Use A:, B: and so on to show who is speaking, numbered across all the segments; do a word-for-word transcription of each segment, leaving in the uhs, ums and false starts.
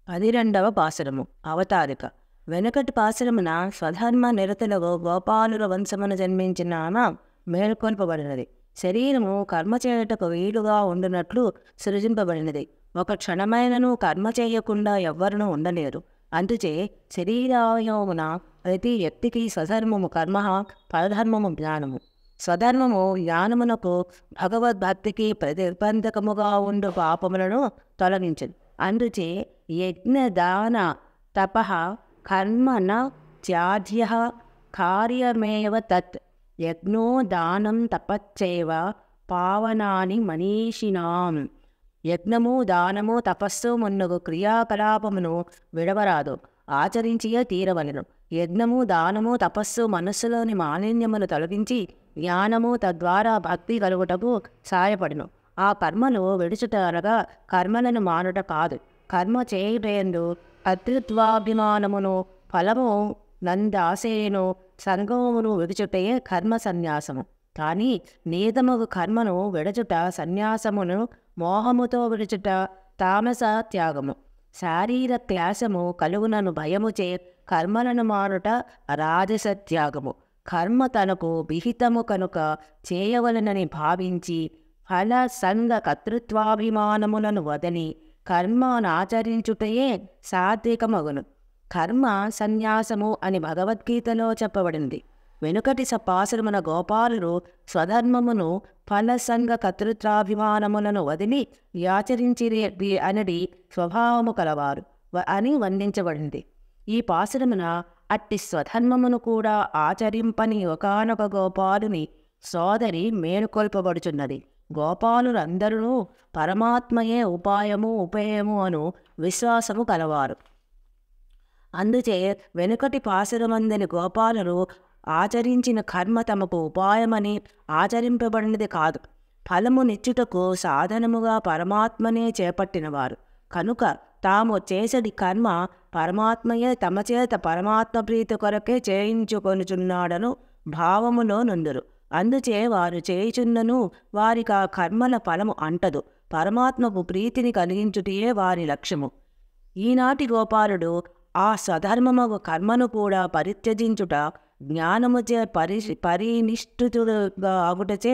A: పదిరెండవ పాసురము అవతారిక. వెనుకటి పాసురమున స్వధర్మ నిరతులకు గోపాలుల వంశమున జన్మించిన ఆమె మేల్కొల్పబడినది. శరీరము కర్మ చేయుటకు వీలుగా ఉండునట్లు సృజింపబడినది. ఒక క్షణమైనను కర్మ చేయకుండా ఎవ్వరునూ ఉండలేరు. అందుచే శరీరావయవమున ప్రతి వ్యక్తికి స్వధర్మము కర్మ, పరధర్మము జ్ఞానము. స్వధర్మము జ్ఞానమునకు భగవద్భక్తికి ప్రతిబంధకముగా ఉండు పాపములను తొలగించదు. అందుచే యజ్ఞ దాన తప కర్మ న త్యాజ్య కార్యమేవ తత్. యజ్ఞో దానం తపశ్చైవ పావనాని మనీషిణాం. యజ్ఞము దానము తపస్సు మున్నగు క్రియాకలాపమును విడవరాదు, ఆచరించియే తీరవలెను. యజ్ఞము దానము తపస్సు మనస్సులోని మాలిన్యమును తొలగించి జ్ఞానము తద్వారా భక్తి కలుగుటకు సాయపడును. ఆ కర్మను విడుచుట అనగా కర్మలను మానుట కాదు. కర్మ చేయుటయందు కర్తృత్వాభిమానమును ఫలము నందాశయను సంగమును విడుచుటయే కర్మ సన్యాసము. కానీ నీతమగు కర్మను విడచుట సన్యాసమును, మోహముతో విడుచుట తామస త్యాగము. శారీర క్లాసము కలుగునను భయముచే కర్మలను మానుట రాజస త్యాగము. కర్మ తనకు విహితము కనుక చేయవలనని భావించి ఫల సంగ కర్తృత్వాభిమానములను వదిలి కర్మనాచరించుటయే సాత్వికమగును. కర్మ సన్యాసము అని భగవద్గీతలో చెప్పబడింది. వెనుకటి సపాసురమున గోపాలురు స్వధర్మమును ఫలసంగ కర్తృత్వాభిమానములను వదిలి యాచరించిరి అనడి స్వభావము కలవారు అని వర్ణించబడింది. ఈ పాసురమున అట్టి స్వధర్మమును కూడా ఆచరింపని ఒకానొక గోపాలుని సోదరి మేలుకొల్పబడుచున్నది. గోపాలురందరూ పరమాత్మయే ఉపాయము ఉపేయము అను విశ్వాసము కలవారు. అందుచే వెనుకటి పాసురమందని గోపాలురు ఆచరించిన కర్మ తమకు ఉపాయమని ఆచరింపబడినది కాదు, ఫలము నిచ్చుటకు సాధనముగా పరమాత్మనే చేపట్టినవారు కనుక తాము చేసడి కర్మ పరమాత్మయే తమ చేత పరమాత్మ ప్రీతి కొరకే చేయించుకొనుచున్నాడను భావములో నుందురు. అందుచే వారు చేయుచున్నను వారికి ఆ కర్మల ఫలము అంటదు. పరమాత్మకు ప్రీతిని కలిగించుటయే వారి లక్ష్యము. ఈనాటి గోపాలుడు ఆ స్వధర్మము కర్మను కూడా పరిత్యజించుట జ్ఞానముచే పరి పరినిష్ఠితుడుగా ఆగుటచే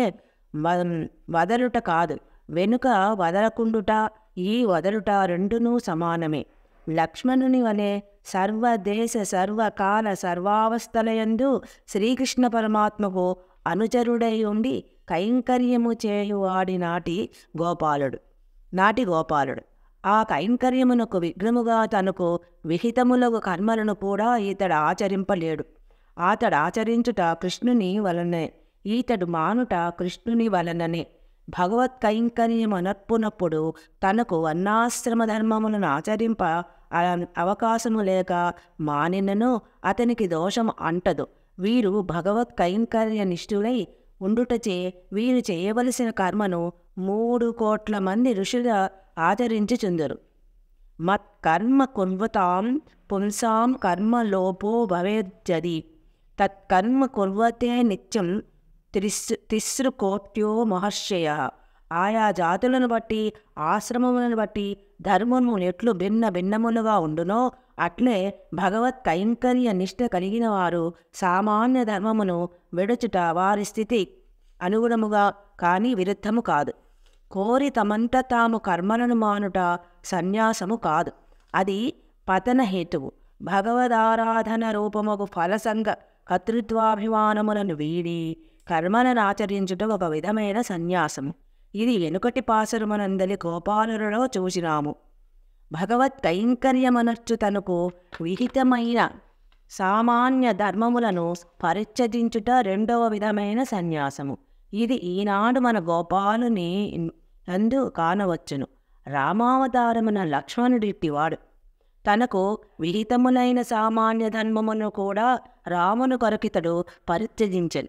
A: వదలుట కాదు, వెనుక వదలకుండుట ఈ వదలుట రెండునూ సమానమే. లక్ష్మణుని వలె సర్వదేశ సర్వకాల సర్వావస్థలయందు శ్రీకృష్ణ పరమాత్మకు అనుచరుడై ఉండి కైంకర్యము చేయువాడి నాటి గోపాలుడు నాటి గోపాలుడు ఆ కైంకర్యమునకు విఘ్నముగా తనకు విహితములగు కర్మలను కూడా ఈతడు ఆచరింపలేడు. అతడు ఆచరించుట కృష్ణుని వలనే, ఈతడు మానుట కృష్ణుని వలననే. భగవత్ కైంకర్యము నర్పునప్పుడు తనకు వర్ణాశ్రమ ధర్మములను ఆచరింప అవకాశము లేక మానినను అతనికి దోషము అంటదు. వీరు భగవత్ కైంకర్య నిష్ఠులై ఉండుటచే వీరు చేయవలసిన కర్మను మూడు కోట్ల మంది ఋషుల ఆచరించుచుందరు. మత్కర్మ కుర్వతాం పుంసాం కర్మలోపో భవేజ్జది తత్కర్మ కుర్వతే నిత్యం త్రిస్ తిస్రు కోట్యో మహర్షయ. ఆయా జాతులను బట్టి ఆశ్రమములను బట్టి ధర్మము ఎట్లు భిన్న భిన్నములుగా ఉండునో అట్లే భగవత్ కైంకర్య నిష్ఠ కలిగిన వారు సామాన్య ధర్మమును విడుచుట వారి స్థితి అనుగుణముగా కానీ విరుద్ధము కాదు. కోరి తమంత తాము కర్మలను మానుట సన్యాసము కాదు, అది పతన హేతువు. భగవదారాధన రూపముకు ఫలసంగ కర్తృత్వాభిమానములను వీడి కర్మలను ఆచరించుట ఒక విధమైన సన్యాసము. ఇది వెనుకటి పాసురమునందలి గోపాలులలో చూసినాము. భగవత్ కైంకర్యమనర్చు తనకు విహితమైన సామాన్య ధర్మములను పరిత్యజించుట రెండవ విధమైన సన్యాసము. ఇది ఈనాడు మన గోపాలుని నందు కానవచ్చును. రామావతారమున లక్ష్మణుడిట్టివాడు. తనకు విహితములైన సామాన్య ధర్మమును కూడా రామును కొరకితడు పరిత్యజించను.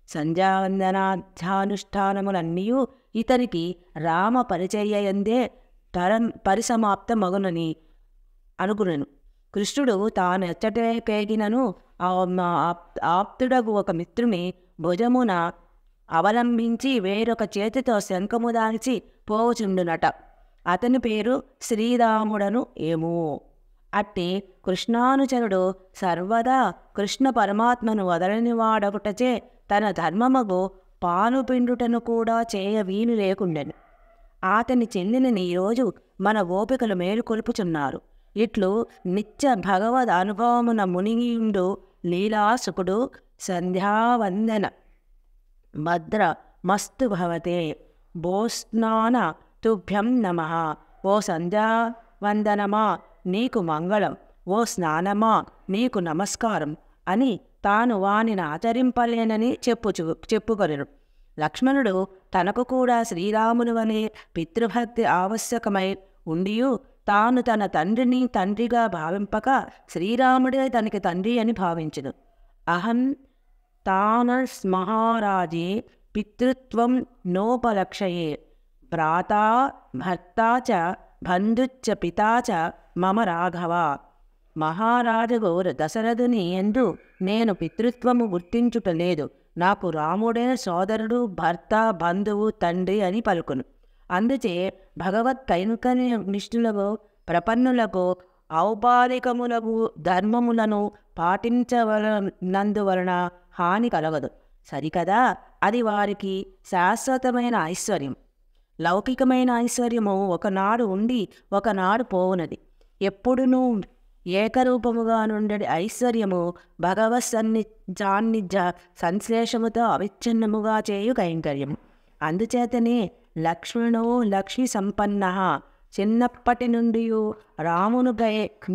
A: సంధ్యావందనాధ్యానుష్ఠానములన్నీ ఇతనికి రామ పరిచర్యందే తరం పరిసమాప్తమగునని అనుకునను. కృష్ణుడు తాను ఎచ్చటే పేగినను ఆప్తుడగు ఒక మిత్రుని భుజమున అవలంబించి వేరొక చేతితో శంఖము దాల్చి పోవుచుండునట. అతని పేరు శ్రీరాముడను ఏమో. అట్టి కృష్ణానుచరుడు సర్వదా కృష్ణ పరమాత్మను వదలని వాడొకటచే తన ధర్మమగు పాలు పిండుటను కూడా చేయ వీలు లేకుండెను. అతని చెల్లిని ఈరోజు మన గోపికలు మేలుకొల్పుచున్నారు. ఇట్లు నిత్య భగవద్ అనుభవమున మునిగిండు లీలాసుకుడు సంధ్యావందన భద్ర మస్తు భవతే. భోస్నాన తుభ్యం నమః. ఓ సంధ్యావందనమా నీకు మంగళం, ఓ స్నానమా నీకు నమస్కారం అని తాను వానిని ఆచరింపలేనని చెప్పుచు చెప్పుకొనెను. లక్ష్మణుడు తనకు కూడా శ్రీరాముని వలె పితృభక్తి ఆవశ్యకమై ఉండియు తాను తన తండ్రిని తండ్రిగా భావింపక శ్రీరాముడే తనకి తండ్రి అని భావించును. అహం తానస్ మహారాజే పితృత్వం నోపలక్షయే. భ్రాతా భర్తా చ బంధుచ్చ పితా చ మమ రాఘవ. మహారాజు దశరథుని యందు నేను పితృత్వము గుర్తించుటలేదు. నాకు రాముడే సోదరుడు, భర్త, బంధువు, తండ్రి అని పలుకును. అందుచే భగవత్ కైంకర్య నిష్ఠులకు ప్రపన్నులకు ఔపాధికములకు ధర్మములను పాటించవలనందువలన హాని కలగదు. సరికదా, అది వారికి శాశ్వతమైన ఐశ్వర్యం. లౌకికమైన ఐశ్వర్యము ఒకనాడు ఉండి ఒకనాడు పోవునది. ఎప్పుడునూ ఏకరూపముగా నుండి ఐశ్వర్యము భగవత్ సన్ని సాన్నిధ్య సంశ్లేషముతో అవిచ్ఛిన్నముగా చేయు కైంకర్యము. అందుచేతనే లక్ష్మణో లక్ష్మి సంపన్న. చిన్నప్పటి నుండి రామునిపై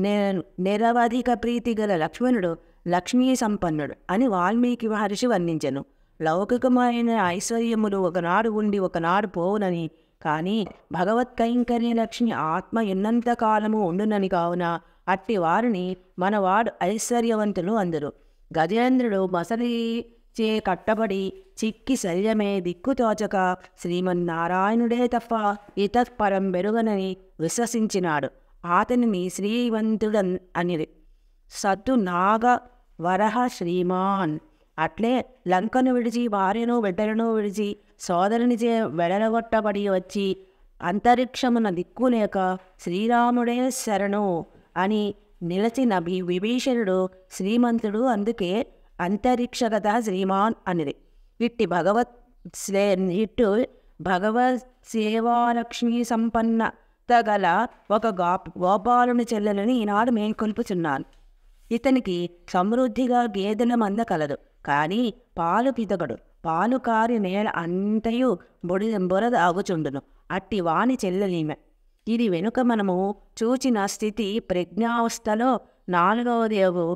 A: నిరవధిక ప్రీతి గల లక్ష్మణుడు లక్ష్మీ సంపన్నుడు అని వాల్మీకి మహర్షి వర్ణించెను. లౌకికమైన ఐశ్వర్యములు ఒకనాడు ఉండి ఒకనాడు పోవునని, కానీ భగవత్ కైంకర్య లక్ష్మి ఆత్మ ఎన్నంత కాలము ఉండునని కావున అట్టి వారిని మనవాడు ఐశ్వర్యవంతులు అందరు. గజేంద్రుడు మసలి చే కట్టబడి చిక్కి శల్యమే దిక్కుతోచక శ్రీమన్నారాయణుడే తప్ప ఇతత్పరం బెరుగనని విశ్వసించినాడు. అతనిని శ్రీవంతుడన్ అనిరి. సత్తు నాగ వరహ శ్రీమాన్. అట్లే లంకను విడిచి భార్యను బిడ్డలను విడిచి సోదరునిచే వెడలగొట్టబడి వచ్చి అంతరిక్షమున దిక్కులేక శ్రీరాముడే శరణు అని నిలచిన విభీషణుడు శ్రీమంతుడు. అందుకే అంతరిక్షగత శ్రీమాన్ అనిది. ఇట్టి భగవత్ శ్రే ఇట్టు భగవత్ సేవాలక్ష్మీ సంపన్నత గల ఒక గా గోపాలుని చెల్లెలని ఈనాడు మేల్కొల్పుచున్నాను. ఇతనికి సమృద్ధిగా గేదెల మంద కలదు, కానీ పాలు పితకడు. పాలు కారి నేల అంతయు బొడి బొరద ఆగుచుండును. అట్టి వాని చెల్లెలీమె. ఇది వెనుక మనము చూచిన స్థితి ప్రజ్ఞావస్థలో నాలుగవది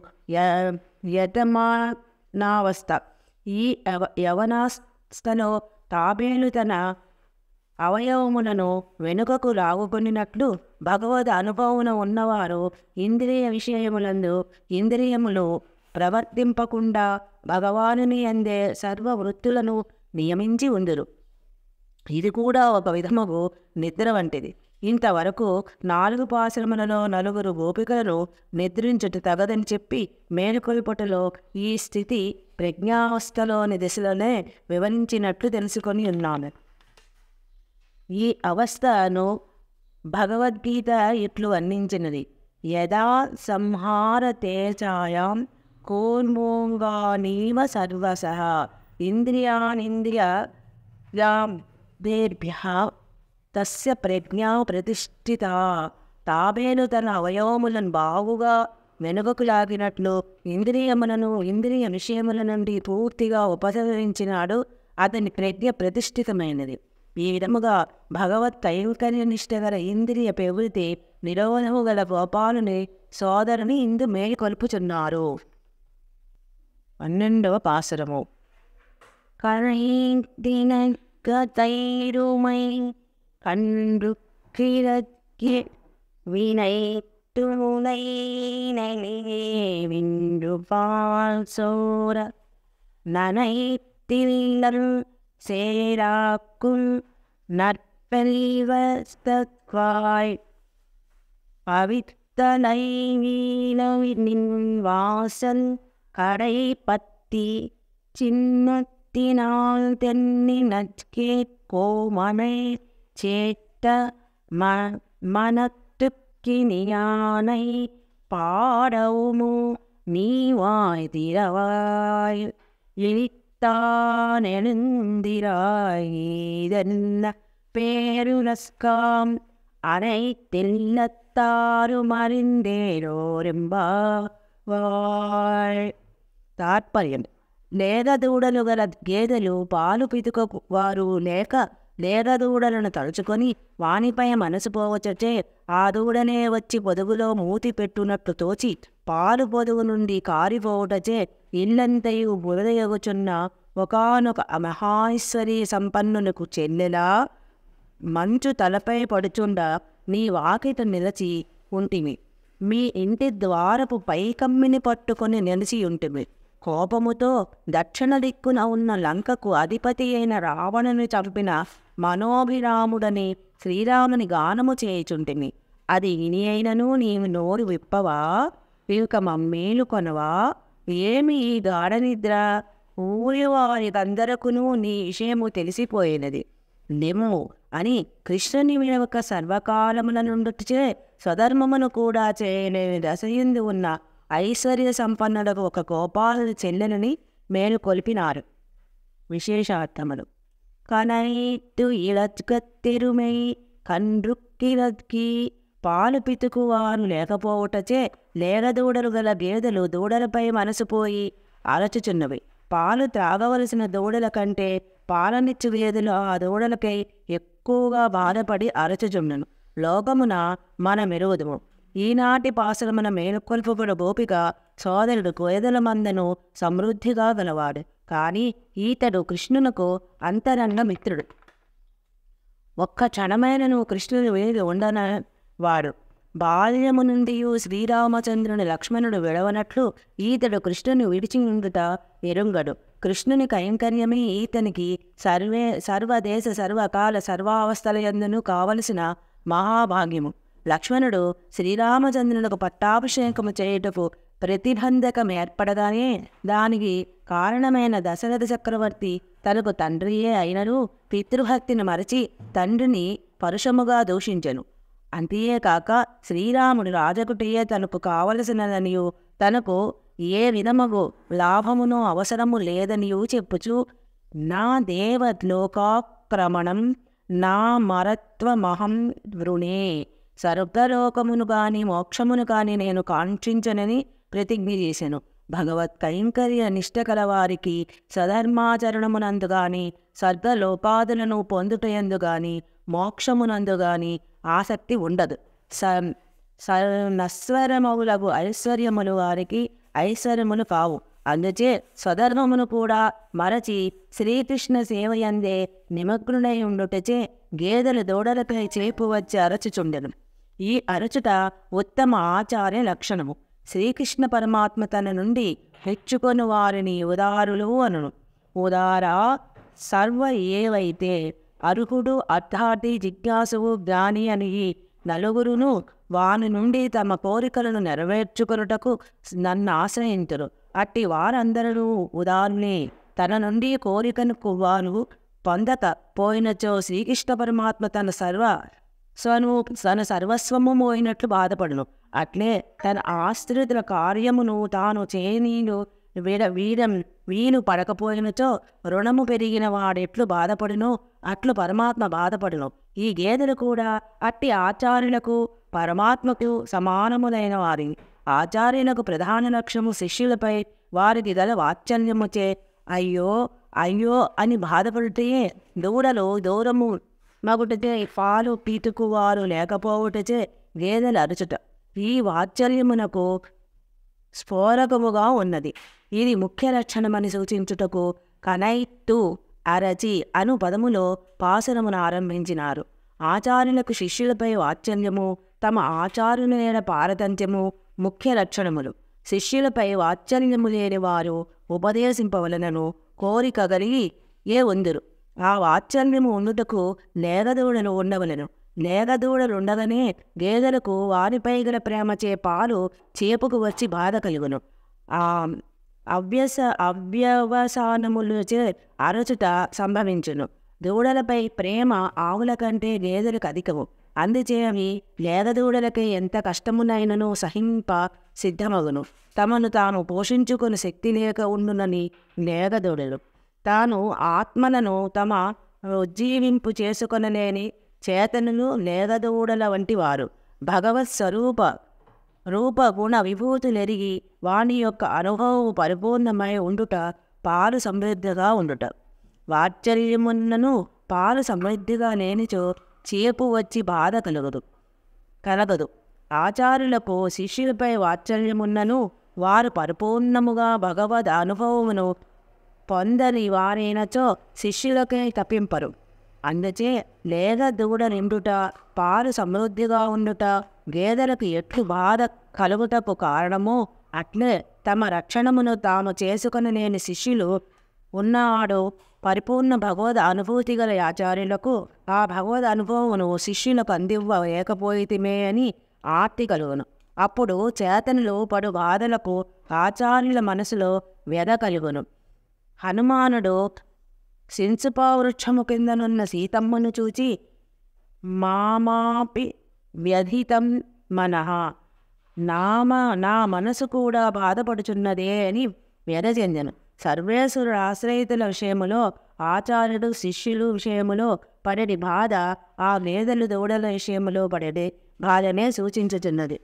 A: యతమానావస్థ. ఈ యవ యవనాస్థలో తాబేలు తన అవయవములను వెనుకకు లాగుకొనినట్లు భగవద్ అనుభవమున ఉన్నవారు ఇంద్రియ విషయములందు ఇంద్రియములు ప్రవర్తింపకుండా భగవానుని అందే సర్వ వృత్తులను నియమించి ఉందురు. ఇది కూడా ఒక విధముగు నిద్ర వంటిది. ఇంతవరకు నాలుగు పాశ్రములలో నలుగురు గోపికలను నిద్రించుట తగదని చెప్పి మేలుకొల్పుటలో ఈ స్థితి ప్రజ్ఞావస్థలోని దిశలోనే వివరించినట్లు తెలుసుకొని ఉన్నాను. ఈ అవస్థను భగవద్గీత ఇట్లు వర్ణించినది. యదా సంహార తేజాయాం కూర్మోంగానీవ సర్వసః ఇంద్రియానింద్రియాభ్యః తస్య ప్రజ్ఞా ప్రతిష్ఠిత. తాబేలు తన అవయవములను బావుగా వెనుకకు లాగినట్లు ఇంద్రియములను ఇంద్రియ విషయముల నుండి పూర్తిగా ఉపసంహరించినాడు. అతని ప్రజ్ఞ ప్రతిష్ఠితమైనది. ఈ విధముగా భగవత్ కైంకర్య నిష్ట గల ఇంద్రియ ప్రవృత్తి నిరోధము గల గోపాలుని సోదరుని ఇందు మేలుకొల్పుచున్నారు. పన్నెండవ పాసురము. కరైర్దినగతైరుమై కండ్రు కిరక్కి వినైతునైనలిగే విండు పాల్సోర ననైతిల్లరు சேராக்குள் நற்பெல்வஸ்தக்வாய் பவித்தலை வீணவின் வாசல் கடை பத்தி சின்னத்தினால் தென்னி நச்கே கோமனை சேட்ட మ మనத்துக்கினியானை பாடவுமு நீவாய் திரவாய் இழித்தான் எழுந்திராய் இதென்ன பேருலஸ்காம் அனைத்தில்லத்தாரும் அறிந்தேరోరింబాయ్. తాత్పర్యం: లేగదూడలు గల గేదెలు పాలు పితుకకు వారు లేక లేగదూడలను తలుచుకొని వానిపై మనసు పోవచ్చే ఆ దూడనే వచ్చి పొదుగులో మూతి పెట్టునట్లు తోచి పాలు పొదుగు నుండి కారిపోవుటచే ఇల్లంతయు బురదయగుచున్న ఒకానొక మహేశ్వరీ సంపన్నునకు చెల్లెలా మంచు తలపై పడుచుండ నీ వాకిట నిలచి ఉంటిమి. మీ ఇంటి ద్వారపు పైకమ్మిని పట్టుకొని నిలిచి ఉంటిమి. కోపముతో దక్షిణ దిక్కున ఉన్న లంకకు అధిపతి అయిన రావణుని చంపిన మనోభిరాముడని శ్రీరాముని గానము చేయుచుంటిమి. అది ఇని అయినను నీవు నోరు విప్పవా? ఇక మమ్మేలు కొనవా? ఏమి ఈ గాఢ నిద్ర? ఊరి వారికందరకును నీ విషయము తెలిసిపోయినది. నిమ్ము అని కృష్ణుని వినవక సర్వకాలముల నుండిచే స్వధర్మమును కూడా చేయలేని దశయందు ఉన్న ఐశ్వర్య సంపన్నులకు ఒక గోపాలుని చెల్లెలని మేలుకొల్పినారు. విశేషార్థములు: కనైట్టు ఇళత్కత్తెరుమై కండ్రుక్కిలక్కి పాలు పితుకువారు లేకపోవుటచే లేగదూడలు గల గేదెలు దూడలపై మనసు పోయి అరచుచున్నవి. పాలు త్రాగవలసిన దూడల కంటే పాలనిచ్చు గేదెలు ఆ దూడలకై ఎక్కువగా బాధపడి అరచుచున్నను. లోకమున మనమెరుగుదుము. ఈనాటి పాసరమున మేలుకొల్పబడు గోపిక సోదరుడు గేదెల మందను సమృద్ధిగా గలవాడు. కానీ ఈతడు కృష్ణునకు అంతరంగ మిత్రుడు. ఒక్క క్షణమైనను కృష్ణుని వేది ఉండన వాడు. బాల్యము నుండి శ్రీరామచంద్రుని లక్ష్మణుడు విడవనట్లు ఈతడు కృష్ణుని విడిచి ఉండుట ఎరుంగడు. కృష్ణుని కైంకర్యమే ఈతనికి సర్వే సర్వదేశ సర్వకాల సర్వావస్థల యందును కావలసిన మహాభాగ్యము. లక్ష్మణుడు శ్రీరామచంద్రునికి పట్టాభిషేకము చేయుటకు ప్రతిబంధకం ఏర్పడగానే దానికి కారణమైన దశరథ చక్రవర్తి తనకు తండ్రియే అయినను పితృభక్తిని మరచి తండ్రిని పరుషముగా దూషించెను. అంతేకాక శ్రీరాముడు రాజకుటియే తనకు కావలసినదనియు తనకు ఏ విధముగు లాభమునో అవసరము లేదనియూ చెప్పుచు నా దేవలోకాక్రమణం నా మరత్వమహం వృణే, స్వర్గలోకమును గాని మోక్షమును కాని నేను కాంక్షించనని ప్రతిజ్ఞ చేసెను. భగవత్ కైంకర్య నిష్ట కలవారికి సధర్మాచరణమునందు గాని స్వర్గలోకాదులను పొందుటయందు గాని మోక్షమునందు గాని ఆసక్తి ఉండదు. స స నశ్వరమవులగు ఐశ్వర్యములు వారికి ఐశ్వర్యములు కావు. అందుచే స్వధర్మమును కూడా మరచి శ్రీకృష్ణ సేవయందే నిమగ్నుడై ఉండుటచే గేదెల దూడలపై చేపు వచ్చి అరచుచుండెను. ఈ అరచుట ఉత్తమ ఆచార్య లక్షణము. శ్రీకృష్ణ పరమాత్మ తన నుండి హెచ్చుకొని వారిని ఉదారులు అనును. ఉదారా సర్వ ఏవైతే అర్హుడు అర్థార్థి జిజ్ఞాసువు జ్ఞాని అని ఈ నలుగురును వాని నుండి తమ కోరికలను నెరవేర్చుకొనుటకు నన్ను ఆశ్రయింతురు. అట్టి వారందరూ ఉదారులే. తన నుండి కోరికను వారు పొందక పోయినచో శ్రీకృష్ణ పరమాత్మ తన సర్వ స్వను తన సర్వస్వము పోయినట్లు బాధపడును. అట్లే తన ఆశ్రితుల కార్యమును తాను చేయనీను వీడ వీడం వీను పడకపోయినచో రుణము పెరిగిన వాడెట్లు బాధపడునో అట్లు పరమాత్మ బాధపడును. ఈ గేదెలు కూడా అట్టి ఆచార్యులకు పరమాత్మకు సమానములైన వారి. ఆచార్యులకు ప్రధాన లక్ష్యము శిష్యులపై వారికి గల వాత్సల్యముచే అయ్యో అయ్యో అని బాధపడితే దూడలు దూరము మగుటచే పాలు పీతుకువారు లేకపోవుటచే గేదెలు అరుచుట ఈ వాత్సల్యమునకు స్ఫోరకముగా ఉన్నది. ఇది ముఖ్య లక్షణమని సూచించుటకు కనైట్టు అరచి అను పదములో పాసురమును ఆరంభించినారు. ఆచార్యులకు శిష్యులపై వాత్సల్యము తమ ఆచార్యుని నేల పారతంత్యము ముఖ్య లక్షణములు. శిష్యులపై వాత్సల్యము లేని వారు ఉపదేశింపవలనను కోరిక కలిగి ఏ ఉందురు. ఆ వాత్సల్యము ఉండుటకు లేగదూడలు ఉండవలను. లేగదూడలు ఉండగానే గేదెలకు వారిపై గల ప్రేమచే పాలు చేపుకు వచ్చి బాధ కలుగును. ఆ అవ్యస అవ్యవసానములచే అరచుట సంభవించును. దూడలపై ప్రేమ ఆవుల కంటే గేదెలకు అధికము. అందుచే అవి లేగదూడలకి ఎంత కష్టమునైనను సహింప సిద్ధమగును. తమను తాను పోషించుకుని శక్తి లేక ఉండునని లేగదూడలు. తాను ఆత్మలను తమ ఉజ్జీవింపు చేసుకొనలేని చేతనులు లేగదూడల వంటి వారు. భగవత్ స్వరూప రూప గుణ విభూతులెరిగి వాని యొక్క అనుభవం పరిపూర్ణమై ఉండుట పాలు సమృద్ధిగా ఉండుట. వాత్సల్యమున్నను పాలు సమృద్ధిగా లేనిచో చేపు వచ్చి బాధ కలుగదు కలగదు ఆచార్యులకు శిష్యులపై వాత్సల్యమున్నను వారు పరిపూర్ణముగా భగవద్ అనుభవమును పొందని వారైనచో శిష్యులకే తప్పింపరు. అందుచే లేగ దూడ నిండుట పాలు సమృద్ధిగా ఉండుట గేదెలకు ఎట్లు బాధ కలుగుటకు కారణమో అట్లే తమ రక్షణమును తాము చేసుకొని లేని శిష్యులు ఉన్నాడు పరిపూర్ణ భగవద్ అనుభూతి గల ఆచార్యులకు ఆ భగవద్ అనుభవమును శిష్యులకు అందివ్వ లేకపోయితిమే అని ఆర్తి కలుగును. అప్పుడు చేతనులు పడు బాధలకు ఆచార్యుల మనసులో వ్యధ కలుగును. హనుమానుడు సించుపావృక్షము కిందనున్న సీతమ్మను చూచి మామాపి వ్యధితం మనః, నామ నా మనసు కూడా బాధపడుచున్నదే అని వ్యధ చెందెను. సర్వేశ్వరు ఆశ్రయితుల విషయములో ఆచార్యుడు శిష్యులు విషయములో పడడి బాధ ఆ గేదెలు దూడల విషయములో పడడి బాధనే సూచించుచున్నది.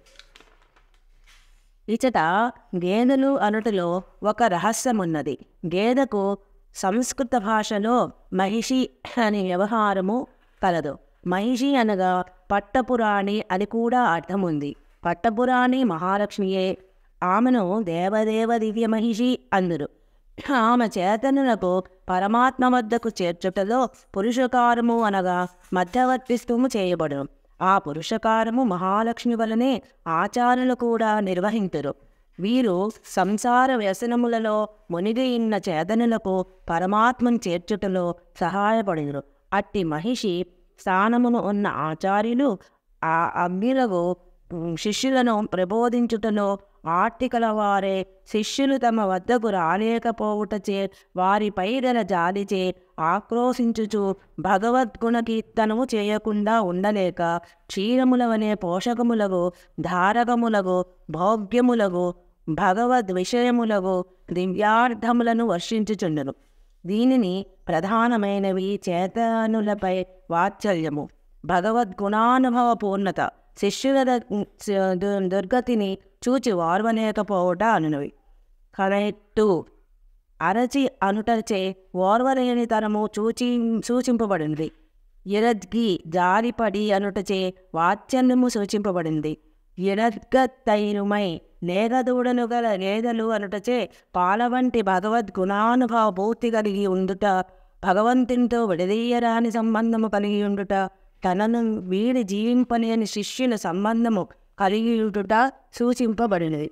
A: ఇచట గేదెలు అనుటలో ఒక రహస్యమున్నది. గేదెకు సంస్కృత భాషలో మహిషి అనే వ్యవహారము కలదు. మహిషి అనగా పట్టపురాణి అని కూడా అర్థముంది. పట్టపురాణి మహాలక్ష్మియే. ఆమెను దేవదేవ దివ్య మహిషి అందురు. ఆమె చేతనులకు పరమాత్మ వద్దకు చేర్చుటలో పురుషకారము అనగా మధ్యవర్తిత్వము చేయబడును. ఆ పురుషకారము మహాలక్ష్మి వలనే ఆచార్యులు కూడా నిర్వహింతురు. వీరు సంసార వ్యసనములలో మునిగి ఉన్న చేతనులకు పరమాత్మను చేర్చుటలో సహాయపడుదురు. అట్టి మహిషి స్థానమును ఉన్న ఆచార్యులు ఆ అగ్నిలకు శిష్యులను ప్రబోధించుటలో ఆర్టికల వారే. శిష్యులు తమ వద్దకు రాలేకపోవుటచే వారిపై గల జాలిచే ఆక్రోశించుచు భగవద్గుణ కీర్తనము చేయకుండా ఉండలేక క్షీరములవనే పోషకములకు ధారకములకు భోగ్యములకు భగవద్ విషయములకు దివ్యార్థములను వర్షించుచుండును. దీనిని ప్రధానమైనవి చేతనులపై వాత్సల్యము, భగవద్గుణానుభవ పూర్ణత, శిష్యుల దుర్గతిని చూచి వార్వలేకపోవట అనునవి. కనెట్టు అరచి అనుటచే ఓర్వలేని తనము చూచి సూచింపబడింది. ఇరద్గి జారిపడి అనుటచే వాత్సల్యము సూచింపబడింది. ఇరద్గతైరుమై లేగదూడను గల గేదెలు అనుటచే పాల వంటి భగవద్గుణానుభవ పూర్తి కలిగి ఉండుట, భగవంతునితో విడదీయరాని సంబంధము కలిగి ఉండుట, తనను వీడి జీవింపలేని శిష్యుల సంబంధము కలిగి ఉండుట సూచింపబడినది.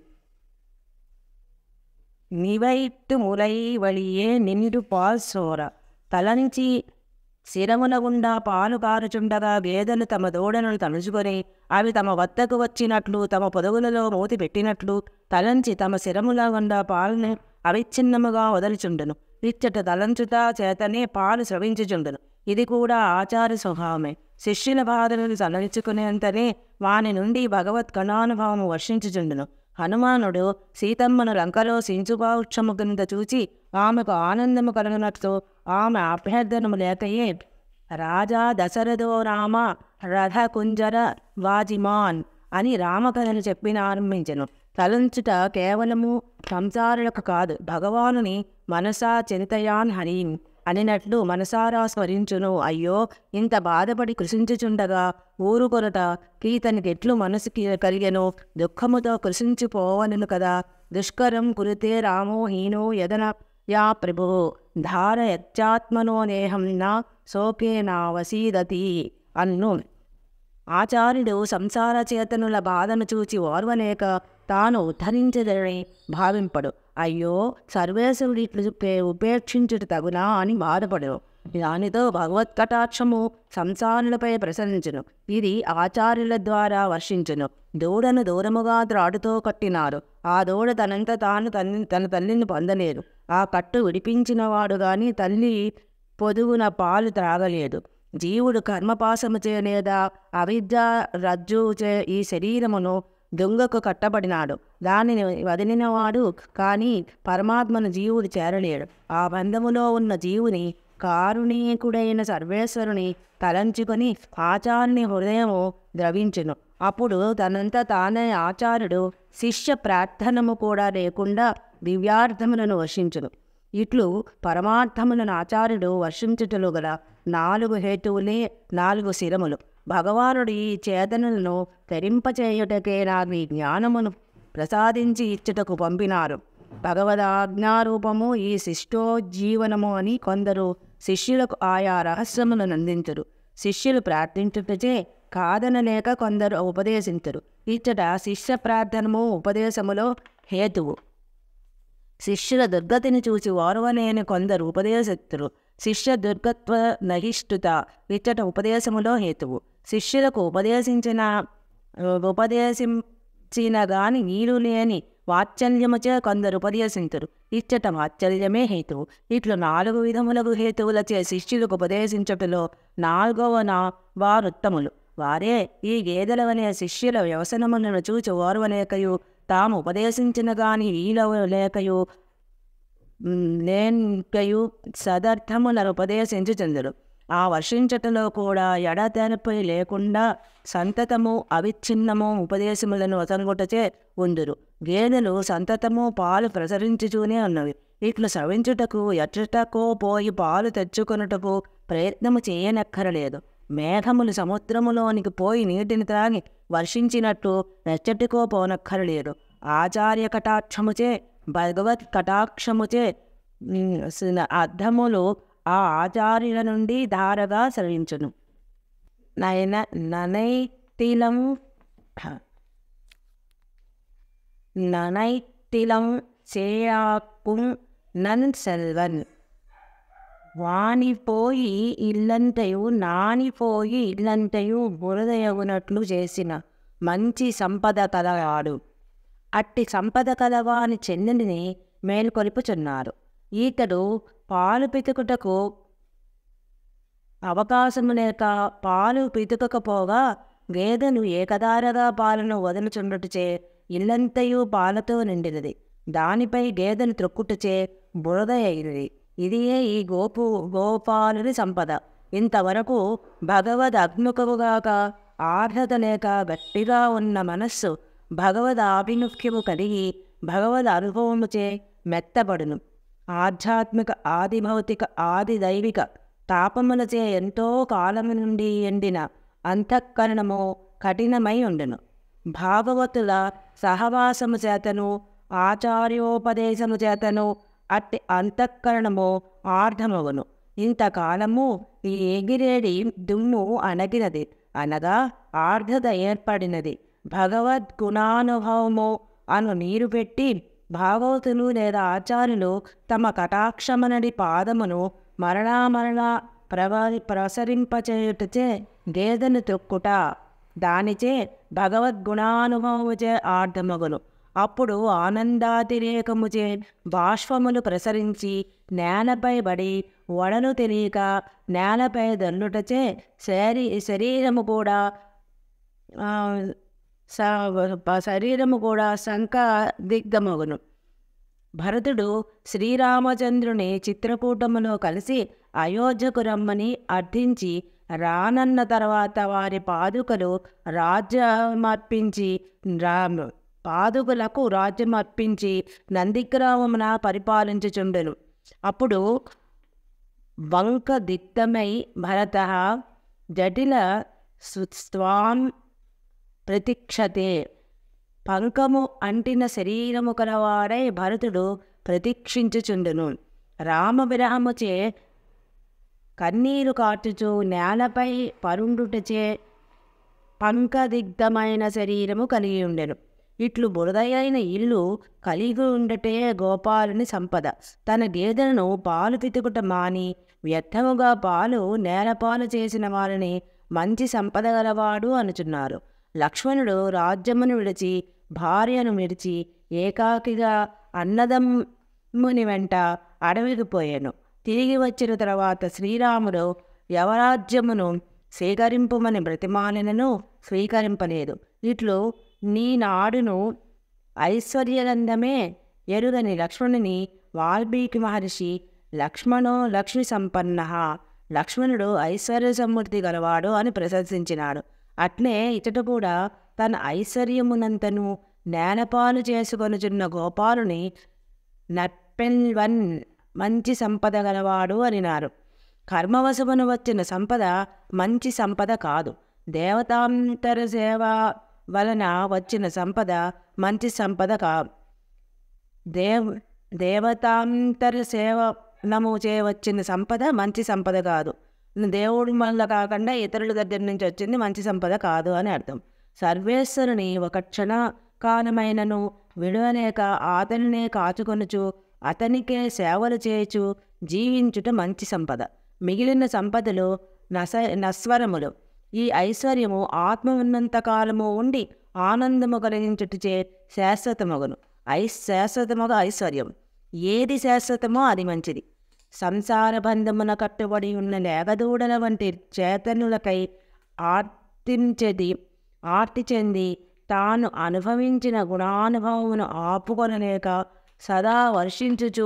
A: నివైత్తు ములై వలియే నిండు పాల్ సోర, తలంచి శిరముల గుండా పాలు కారుచుండగా గేదెలు తమ దూడను తలుచుకొని అవి తమ వద్దకు వచ్చినట్లు తమ పొదుగులలో మూతి పెట్టినట్లు తలంచి తమ శిరముల గుండా పాలను అవిచ్ఛిన్నముగా వదలుచుండును. ఇచ్చట తలంచుట చేతనే పాలు స్రవించుచుండును. ఇది కూడా ఆచార స్వభావమే. శిష్యుల బాధలను తలచుకునేంతనే వాని నుండి భగవత్ కణానుభవము వర్షించుచుండును. హనుమానుడు సీతమ్మను లంకలో సించుపావృక్షము కింద చూచి ఆమెకు ఆనందము కలిగినట్లు ఆమె అభ్యర్థనము లేకయే రాజా దశరథో రామ రథ కుంజర వాజిమాన్ అని రామకథను చెప్పి ఆరంభించెను. తలంచుట కేవలము సంసారులకు కాదు, భగవానుని మనసా చింతయాన్ హరిం అనినట్లు మనసారా స్మరించును. అయ్యో, ఇంత బాధపడి కృషించుచుండగా ఊరుకొరట కీతనికి ఎట్లు మనసుకి కలిగెను, దుఃఖముతో కృషించిపోవను కదా. దుష్కరం కురితే రామో హీనో యదన యా ప్రభు ధార యత్యాత్మనో నేహం నా సోకే నా వసీదతి అన్ను. ఆచార్యుడు సంసార చేతనుల బాధను చూచి ఓర్వలేక తాను ఉద్ధరించదని భావింపడు. అయ్యో, సర్వేశ్వరుడి ఇట్లు ఉపేక్షించుట తగునా అని బాధపడరు. దానితో భగవత్ కటాక్షము సంసారులపై ప్రసరించును. ఇది ఆచార్యుల ద్వారా వర్షించును. దూడను దూరముగా త్రాడుతో కట్టినారు. ఆ దూడ తనంత తాను తల్లి తన తల్లిని పొందలేదు. ఆ కట్టు విడిపించినవాడు గాని తల్లి పొదుగున పాలు త్రాగలేదు. జీవుడు కర్మపాశముచే లేదా అవిద్య రజ్జుచే ఈ శరీరమును దొంగకు కట్టబడినాడు. దానిని వదిలినవాడు కానీ పరమాత్మను జీవుడు చేరలేడు. ఆ బంధములో ఉన్న జీవుని కారుణీకుడైన సర్వేశ్వరుని తలంచుకొని ఆచార్యుని హృదయము ద్రవించును. అప్పుడు తనంత తానే ఆచార్యుడు శిష్య ప్రార్థనము కూడా లేకుండా దివ్యార్థములను వర్షించును. ఇట్లు పరమార్థములను ఆచార్యుడు వర్షించుటలు గల నాలుగు హేతువులే నాలుగు శిరములు. భగవానుడు ఈ చేతనలను తరింపచేయుటకే నాకు ఈ జ్ఞానమును ప్రసాదించి ఇచ్చుటకు పంపినారు. భగవదాజ్ఞారూపము ఈ శిష్టోజ్జీవనము అని కొందరు శిష్యులకు ఆయా రహస్యములను అందించరు. శిష్యులు ప్రార్థించుటచే కాదనలేక కొందరు ఉపదేశించరు. ఇచ్చట శిష్య ప్రార్థనము ఉపదేశములో హేతువు. శిష్యుల దుర్గతిని చూసి ఓర్వలేని కొందరు ఉపదేశిస్తురు. శిష్య దుర్గత్వ నహిష్ఠుత ఇచ్చట ఉపదేశములో హేతువు. శిష్యులకు ఉపదేశించిన ఉపదేశించిన గాని వీలు లేని వాత్సల్యముచే కొందరు ఉపదేశించరు. ఇచ్చట వాత్సల్యమే హేతువు. ఇట్లు నాలుగు విధములకు హేతువులచే శిష్యులకు ఉపదేశించుటలో నాలుగవన వారుత్తములు. వారే ఈ గేదెల వలె శిష్యుల వ్యవసనములను చూచి ఓర్వలేకయు తాము ఉపదేశించిన గాని వీలు లేకయు లేకయు సదర్థములను ఉపదేశించుచుందురు. ఆ వర్షించటలో కూడా ఎడతెరపై లేకుండా సంతతము అవిచ్ఛిన్నము ఉపదేశములను వసంగుటచే ఉందురు. గేదెలు సంతతము పాలు ప్రసరించుచూనే ఉన్నవి. ఇట్లు సవించుటకు ఎచ్చటకో పోయి పాలు తెచ్చుకొనుటకు ప్రయత్నము చేయనక్కరలేదు. మేఘములు సముద్రములోనికి పోయి నీటిని త్రాగి వర్షించినట్టు ఎచ్చటికో పోనక్కరలేదు. ఆచార్య కటాక్షముచే భగవత్ కటాక్షముచే అర్థములు ఆ ఆచార్యుల నుండి ధారగా స్రవించును. నయన ననైతిలం ననైతిలం చేయాకుం నన్ సెల్వన్ వానిపోయి ఇల్లంతయు నానిపోయి ఇల్లంతయు బురదయగునట్లు చేసిన మంచి సంపద కలవాడు. అట్టి సంపద కలవాని చెన్నెని మేల్కొల్పుచున్నారు. ఈతడు పాలు పితుకుటకు అవకాశము లేక పాలు పితుకకపోగా గేదెను ఏకదారగా పాలను వదులుచుండుటచే ఇల్లంతయు పాలతో నిండినది. దానిపై గేదెను త్రొక్కుటచే బురద అయినది. ఇదియే ఈ గోపు గోపాలుని సంపద. ఇంతవరకు భగవద్ అగ్ముఖముగాక ఆర్హత లేక గట్టిగా ఉన్న మనస్సు భగవద్ ఆభిముఖ్యము కలిగి భగవద్ అనుభవముచే మెత్తబడును. ఆధ్యాత్మిక ఆది భౌతిక ఆది దైవిక తాపములచే ఎంతో కాలము నుండి ఎండిన అంతఃకరణము కఠినమై ఉండును. భాగవతుల సహవాసము చేతను ఆచార్యోపదేశము చేతను అట్టి అంతఃకరణము ఆర్ధమగును. ఇంతకాలము ఈ ఎగిరేడి దుమ్ము అణగినది, అనగా ఆర్ధత ఏర్పడినది. భగవద్గుణానుభవము అను నీరు పెట్టి భాగవతులు లేదా ఆచార్యులు తమ కటాక్షమనడి పాదమును మరలా మరలా ప్రవ ప్రసరింపచేయుటచే గేదెను త్రొక్కుట దానిచే భగవద్గుణానుభవముచే ఆర్ధమగును. అప్పుడు ఆనందాతిరేకముచే బాష్పములు ప్రసరించి నేలపై బడి వడలు తెలియక నేలపై దల్లుటచే శరీ శరీరము కూడా శరీరము కూడా సంకదిగ్ధమగును. భరతుడు శ్రీరామచంద్రుని చిత్రకూటములో కలిసి అయోధ్యకు రమ్మని అర్థించి రానన్న తర్వాత వారి పాదుకలు రాజ్యమర్పించి రామ పాదుకులకు రాజ్యమర్పించి నందిగ్రామమున పరిపాలించుచుండెను. అప్పుడు వంకదిత్తమై భరత జటిల స్వాం ప్రతీక్షతే. పంకము అంటిన శరీరము కలవాడై భరతుడు ప్రతీక్షించుచుండును. రామ విరహముచే కన్నీరు కార్చుచు నేలపై పరుండుటచే పంకదిగ్ధమైన శరీరము కలిగి ఉండెను. ఇట్లు బురదయైన ఇల్లు కలిగి ఉండటే గోపాలుని సంపద. తన గేదెలను పాలు పితుకుట మాని వ్యర్థముగా పాలు నేలపాలు చేసిన వారిని మంచి సంపద గలవాడు అనుచున్నారు. లక్ష్మణుడు రాజ్యమును విడిచి భార్యను విడిచి ఏకాకిగా అన్నదమ్ముని వెంట అడవికి పోయాను. తిరిగి వచ్చిన తర్వాత శ్రీరాముడు యవరాజ్యమును స్వీకరింపుమని బ్రతిమాలినను స్వీకరింపలేదు. ఇట్లు నీ నాడును ఐశ్వర్యనందమే ఎరుగని లక్ష్మణుని వాల్మీకి మహర్షి లక్ష్మణో లక్ష్మి సంపన్న, లక్ష్మణుడు ఐశ్వర్య సమృద్ధి గలవాడు అని ప్రశంసించినాడు. అట్లే ఇతట కూడా తన ఐశ్వర్యమునంతను నేలపాలు చేసుకొనుచున్న గోపాలుని నట్పెల్వన్ మంచి సంపద గలవాడు అనినారు. కర్మవశమును వచ్చిన సంపద మంచి సంపద కాదు. దేవతాంతర సేవ వలన వచ్చిన సంపద మంచి సంపద కాదు. దేవ్ దేవతాంతర సేవనము చే వచ్చిన సంపద మంచి సంపద కాదు. దేవుడి వల్ల కాకుండా ఇతరుల దగ్గర నుంచి వచ్చింది మంచి సంపద కాదు అని అర్థం. సర్వేశ్వరుని ఒక క్షణ కాలమైనను విడవలేక అతనినే కాచుకొనుచు అతనికే సేవలు చేయుచు జీవించుట మంచి సంపద. మిగిలిన సంపదలు నస నస్వరములు. ఈ ఐశ్వర్యము ఆత్మ ఉన్నంత కాలము ఉండి ఆనందము కలిగించుటచే శాశ్వతమగును. ఐ శాశ్వతముగా ఐశ్వర్యం ఏది శాశ్వతమో అది మంచిది. సంసార బంధమున కట్టుబడి ఉన్న లేగదూడల వంటి చేతనులకై ఆర్తించేది ఆర్తి చెంది తాను అనుభవించిన గుణానుభవమును ఆపుకొనలేక సదా వర్షించుచు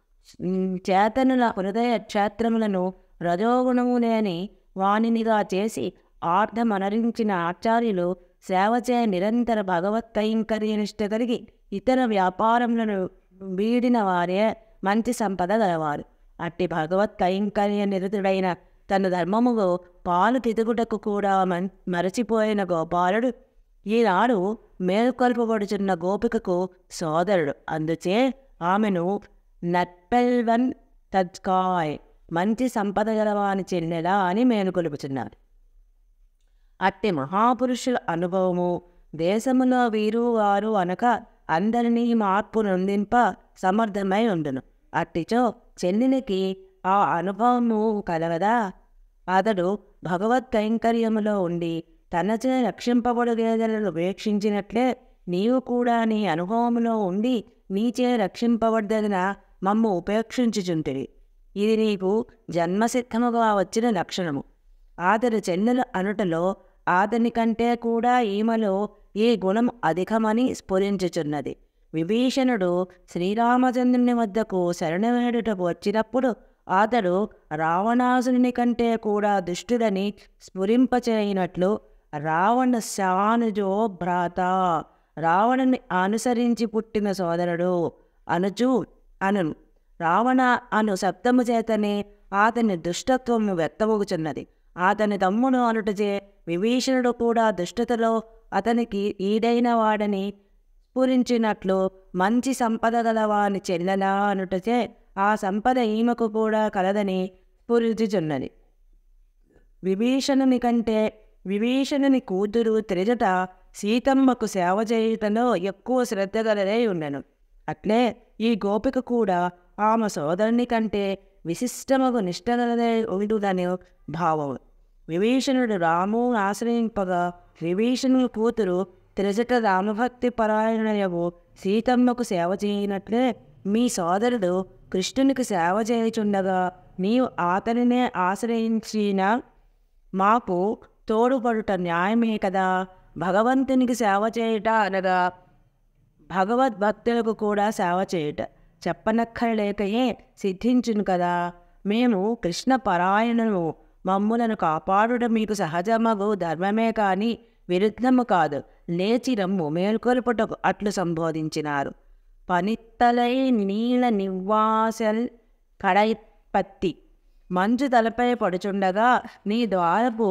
A: చేతనుల హృదయ క్షేత్రములను రజోగుణము లేని వాణినిగా చేసి ఆర్ధమనరించిన ఆచార్యులు సేవచే నిరంతర భగవత్ కైంకర్యనిష్ట కలిగి ఇతర వ్యాపారములను వీడిన వారే మంచి సంపద గలవారు. అట్టి భగవత్ కైంకర్య నిరతుడైన తన ధర్మముగు పాలు పితుగుటకు కూడా మన్ మరచిపోయిన గోపాలుడు ఈనాడు మేల్కొల్పబడుచున్న గోపికకు సోదరుడు. అందుచే ఆమెను నట్పెల్వన్ తజ్కాయ్ మంచి సంపద గలవాని చెల్లెలా అని మేలుకొలుపుచున్నారు. అట్టి మహాపురుషుల అనుభవము దేశములో వీరు వారు అనక అందరినీ మార్పు నొందింప సమర్థమై ఉండును. అట్టిచో చెల్లినికి ఆ అనుభవము కలగదా? అతడు భగవత్ కైంకర్యములో ఉండి తనచే రక్షింపబడు గేదెలను ఉపేక్షించినట్లే నీవు కూడా నీ అనుభవములో ఉండి నీచే రక్షింపబడ్డదిన మమ్ము ఉపేక్షించుచుంటివి. ఇది నీకు జన్మసిద్ధముగా వచ్చిన లక్షణము. అతడు చెల్లెలు అనుటలో అతని కంటే కూడా ఈమెలో ఈ గుణం అధికమని స్ఫురించుచున్నది. విభీషణుడు శ్రీరామచంద్రుని వద్దకు శరణవేడుటకు వచ్చినప్పుడు అతడు రావణాసుని కంటే కూడా దుష్టుడని స్ఫురింపచేయినట్లు రావణ శానుజో భ్రాత, రావణుని అనుసరించి పుట్టిన సోదరుడు అనుచు అను రావణ అను శబ్దము చేతనే అతని దుష్టత్వము వ్యక్తమగుచున్నది. అతని తమ్ముడు అనుటచే విభీషణుడు కూడా దుష్టతలో అతనికి ఈడైన వాడని స్ఫురించినట్లు మంచి సంపద గలవాని చెల్లెలా అనుటచే ఆ సంపద ఈమెకు కూడా కలదని స్ఫురించుచున్నది. విభీషణుని కంటే విభీషణుని కూతురు త్రిజట సీతమ్మకు సేవ చేయుటలో ఎక్కువ శ్రద్ధ గలదై ఉండెను. అట్లే ఈ గోపిక కూడా ఆమె సోదరుని కంటే విశిష్టమగు నిష్టగలదై ఉండుదని భావము. విభీషణుడు రాము ఆశ్రయింపగా విభీషణుని కూతురు త్రిజట రామభక్తి పరాయణయగు సీతమ్మకు సేవ చేయనట్లే మీ సోదరుడు కృష్ణునికి సేవ చేయుచుండగా నీవు అతనినే ఆశ్రయించిన మాకు తోడుపడుట న్యాయమే కదా. భగవంతునికి సేవ చేయుట అనగా భగవద్భక్తులకు కూడా సేవ చేయుట చెప్పనక్కరలేకయే సిద్ధించును కదా. మేము కృష్ణ పరాయణము, మమ్ములను కాపాడుట మీకు సహజమగు ధర్మమే కాని విరుద్ధము కాదు. లేచి రమ్ము మేల్కొల్పుటకు అట్లు సంబోధించినారు. పనిత్తలై నీల నివాసల్ కడైపత్తి, మంచు తలపై పడుచుండగా నీ ద్వారపు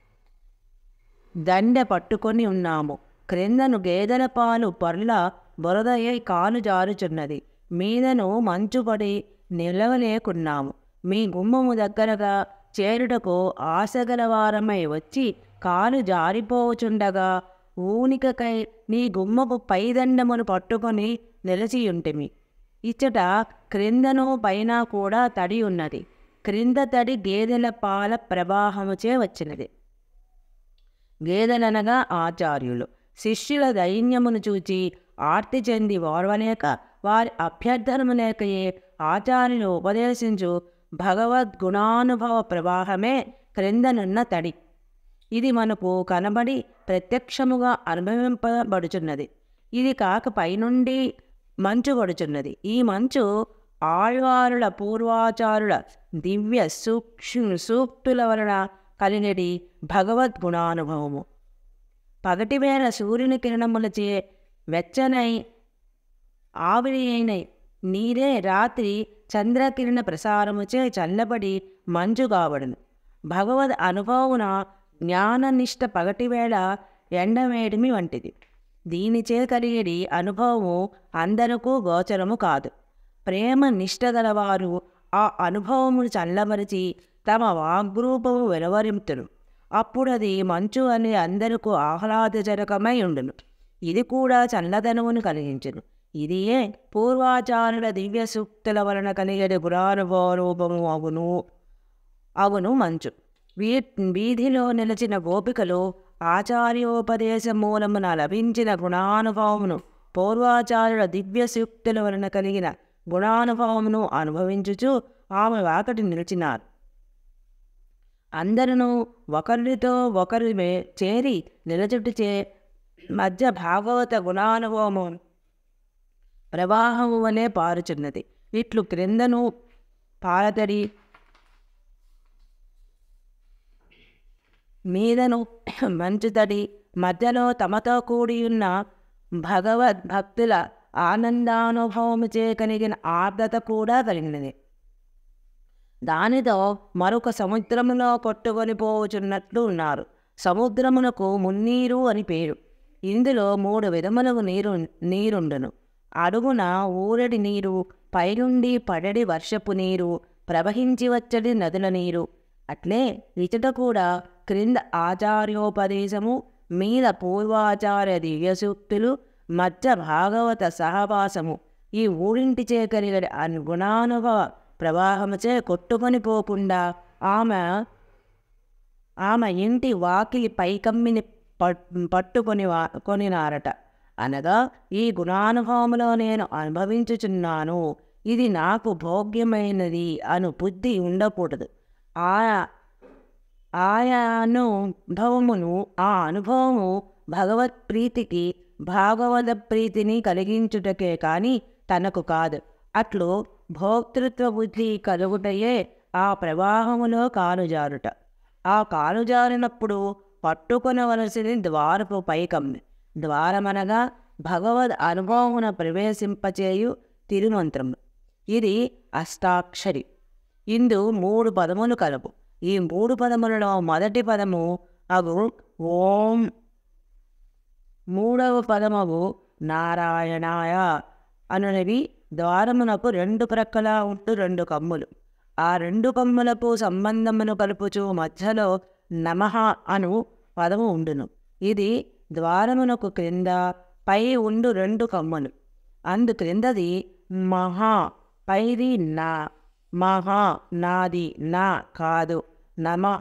A: దండె పట్టుకొని ఉన్నాము. క్రిందను గేదెల పాలు పొరల బురదయ్యై కాలు జారుచున్నది. మీదను మంచుపడి నిలవలేకున్నాము. మీ గుమ్మము దగ్గరగా చేరుటకు ఆశగలవారమై వచ్చి కాలు జారిపోచుండగా ఊనికకై నీ గుమ్మపు పైదండమును పట్టుకొని నిలచియుంటిమి. ఇచ్చట క్రిందను పైన కూడా తడి ఉన్నది. క్రింద తడి గేదెల పాల ప్రవాహముచే వచ్చినది. గేదెలనగా ఆచార్యులు. శిష్యుల దైన్యమును చూచి ఆర్తి చెంది ఓర్వలేక వారి అభ్యర్థనము లేకయే ఆచార్యులు ఉపదేశించు భగవద్గుణానుభవ ప్రవాహమే క్రిందనున్న తడి. ఇది మనకు కనబడి ప్రత్యక్షముగా అనుభవింపబడుచున్నది. ఇది కాక పైనుండి మంచు పడుచున్నది. ఈ మంచు ఆళ్వారుల పూర్వాచారుల దివ్య సూక్ష్మ సూక్తుల వలన కలిగడి భగవద్గుణానుభవము. పగటివేళ సూర్యుని కిరణములచే వెచ్చనై ఆవిరి అయిన నీరే రాత్రి చంద్రకిరణ ప్రసారముచే చల్లబడి మంచు కాబడును. భగవద్ అనుభవమున జ్ఞాననిష్ట పగటివేళ ఎండవేడిమి వంటిది. దీనిచే కలిగడి అనుభవము అందరకు గోచరము కాదు. ప్రేమ నిష్ట గలవారు ఆ అనుభవమును చల్లబరిచి తమ వాగ్రూపము వెలువరింతును. అప్పుడది మంచు అని అందరకు ఆహ్లాదజనకమై ఉండును. ఇది కూడా చల్లదనమును కలిగించును. ఇదియే పూర్వాచారుల దివ్య సూక్తుల వలన కలిగడి గుణానుభవరూపము అగును అగును మంచు. వీ వీధిలో నిలిచిన గోపికలు ఆచార్యోపదేశ మూలమున లభించిన గుణానుభవమును, పూర్వాచారుల దివ్య సూక్తుల వలన కలిగిన గుణానుభవమును అనుభవించుచు ఆమె వాకటి నిలిచినారు. అందరూ ఒకరితో ఒకరి చేరి నిలచుటచే మధ్య భాగవత గుణానుభవము ప్రవాహము వలె పారుచున్నది. ఇట్లు క్రిందను పారతడి, మీదను మంచుతడి, మధ్యలో తమతో కూడియున్న భగవద్భక్తుల ఆనందానుభవముచే కలిగిన ఆర్ద్రత కూడా కలిగినది. దానితో మరొక సముద్రములో కొట్టుకొని పోవుచున్నట్లు ఉన్నారు. సముద్రమునకు మున్నీరు అని పేరు. ఇందులో మూడు విధములకు నీరు నీరుండును. అడుగున ఊరడి నీరు, పైనుండి పడడి వర్షపు నీరు, ప్రవహించి వచ్చడి నదుల నీరు. అట్లే ఇచట కూడా క్రింద ఆచార్యోపదేశము, మీద పూర్వాచార్య దివ్యసూక్తులు, మధ్య భాగవత సహవాసము, ఈ ఊరింటిచే కలిగడి గుణానుభవ ప్రవాహముచే కొట్టుకొని పోకుండా ఆమె ఆమె ఇంటి వాకిలి పైకమ్మిని పట్టుకొని వా కొనినారట. అనగా ఈ గుణానుభవములో నేను అనుభవించుచున్నాను, ఇది నాకు భోగ్యమైనది అను బుద్ధి ఉండకూడదు. ఆయా ఆయా అనుభవమును ఆ అనుభవము భగవత్ ప్రీతికి భాగవత ప్రీతిని కలిగించుటకే కాని తనకు కాదు. అట్లు భోక్తృత్వ బుద్ధి కలుగుటయే ఆ ప్రవాహములో కాలుజారుట. ఆ కాలుజారినప్పుడు పట్టుకొనవలసింది ద్వారపు పైకమ్మి. ద్వారమనగా భగవద్ అనుభవమున ప్రవేశింపచేయు తిరుమంత్రము. ఇది అష్టాక్షరి. ఇందు మూడు పదములు కలవు. ఈ మూడు పదములలో మొదటి పదము అగు ఓం, మూడవ పదమగు నారాయణాయ అనునవి ద్వారమునకు రెండు ప్రక్కల ఉంటూ రెండు కమ్ములు. ఆ రెండు కమ్ములకు సంబంధమును కలుపుచు మధ్యలో నమః అను పదము ఉండును. ఇది ద్వారమునకు క్రింద పై ఉండు రెండు కమ్ములు. అందు క్రిందది మహా, పైది నా. మహా నాది, నా కాదు. నమః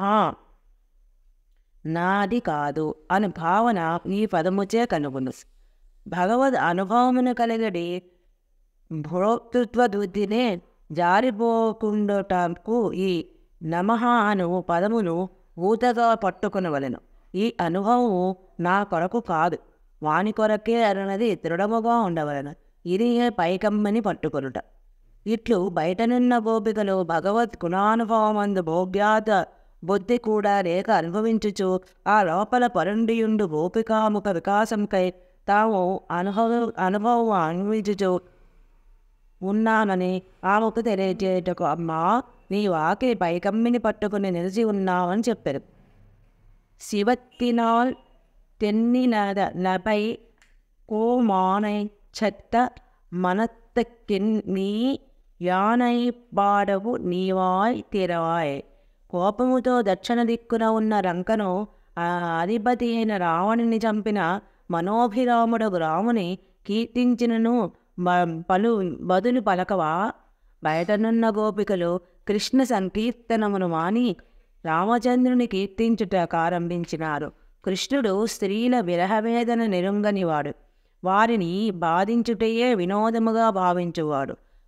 A: నాది కాదు అని భావన ఈ పదముచే కలుగును. భగవద్ అనుభవమును కలిగడి భోక్తృత్వ బుద్ధినే జారిపోకుండటకు ఈ నమః అను పదమును ఊతగా పట్టుకునవలెను. ఈ అనుభవము నా కొరకు కాదు, వాని కొరకే అన్నది దృఢముగా ఉండవలెను. ఇది పైకమ్మని పట్టుకొనుట. ఇట్లు బయటనున్న గోపికలు భగవద్ గుణానుభవమందు భోగ్యాత బుద్ధి కూడా లేక అనుభవించుచు ఆ లోపల పరుండియుండు గోపికాముఖ వికాసంకై తాము అనుభవ అనుభవం అనుభవించుచు ఉన్నానని ఆమెకు తెలియజేయటకు అమ్మా నీ వాకి పైకమ్మిని పట్టుకుని నిలిచి ఉన్నావని చెప్పారు. శివత్తినాల్ తెన్నినద నపై కోమానై చెత్త మనత్తకిన్ నీ యానై పాడవు నీవాయ్ తిరవాయ్. కోపముతో దక్షిణ దిక్కున ఉన్న రంకను అధిపతి అయిన రావణుని చంపిన మనోభిరాముడు రాముని కీర్తించినను పలు బదులు పలకవా. బయటనున్న గోపికలు కృష్ణ సంకీర్తనమును మాని రామచంద్రుని కీర్తించుట ప్రారంభించినారు. కృష్ణుడు స్త్రీల విరహవేదన నిరుంగనివాడు. వారిని బాధించుటయే వినోదముగా భావించువాడు.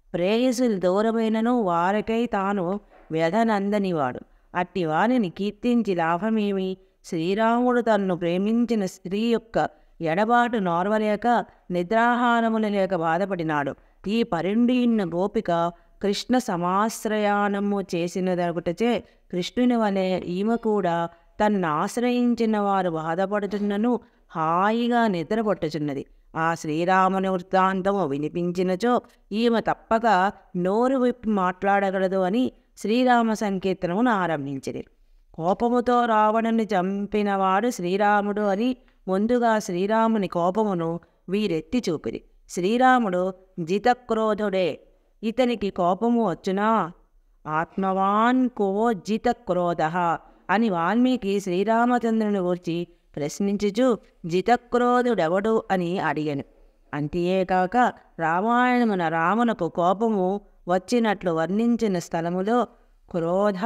A: ప్రేయసులు దూరమైనను వారికై తాను వ్యధనందనివాడు. అట్టి వారిని కీర్తించి లాభమేమి? శ్రీరాముడు తన్ను ప్రేమించిన స్త్రీ యొక్క ఎడబాటు నోర్వలేక నిద్రాహారములు లేక బాధపడినాడు. ఈ పరిండిన్న గోపిక కృష్ణ సమాశ్రయానము చేసినదొకటచే కృష్ణుని వలె ఈమె కూడా తన్ను ఆశ్రయించిన వారు బాధపడుతున్నను హాయిగా నిద్రపట్టుచున్నది. ఆ శ్రీరాముని వృత్తాంతము వినిపించినచో ఈమె తప్పక నోరు విప్పి మాట్లాడగలదు అని శ్రీరామ సంకీర్తనమును ఆరంభించింది. కోపముతో రావణుని చంపినవాడు శ్రీరాముడు అని ముందుగా శ్రీరాముని కోపమును వీరెత్తి చూపిరి. శ్రీరాముడు జితక్రోధుడే, ఇతనికి కోపము వచ్చునా? ఆత్మవాన్ కో జితక్రోధ అని వాల్మీకి శ్రీరామచంద్రుని గూర్చి ప్రశ్నించుచు జితక్రోధుడెవడు అని అడిగాను. అంతేకాక రామాయణమున రామునకు కోపము వచ్చినట్లు వర్ణించిన స్థలములో క్రోధ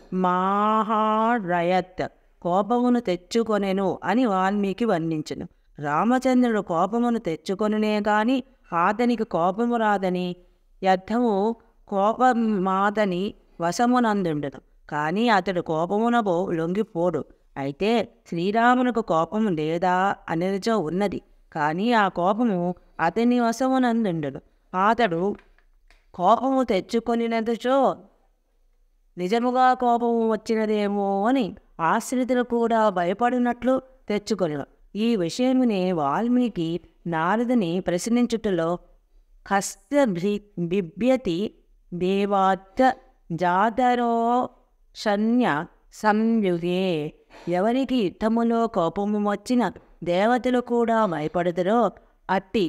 A: మాహారయత్ కోపమును తెచ్చుకొనెను అని వాల్మీకి వర్ణించును. రామచంద్రుడు కోపమును తెచ్చుకొనునే గాని అతనికి కోపము రాదని, యర్థము కోపమాతని వశమునందుండును. కానీ అతడు కోపమునకు లొంగిపోడు. అయితే శ్రీరామునకు కోపము లేదా అనేచో ఉన్నది, కానీ ఆ కోపము అతని వశమునందుండును. అతడు కోపము తెచ్చుకొనినచో నిజముగా కోపము వచ్చినదేమో అని ఆశ్రితులు కూడా భయపడినట్లు తెచ్చుకొనిను. ఈ విషయమునే వాల్మీకి నారదుని ప్రశ్నించుటలో హస్త బిభ్యతి దేవాత్త జాతరో షణ్య సంయుగే, ఎవరికి యుద్ధములో కోపము వచ్చిన దేవతలు కూడా భయపడుతురో అట్టి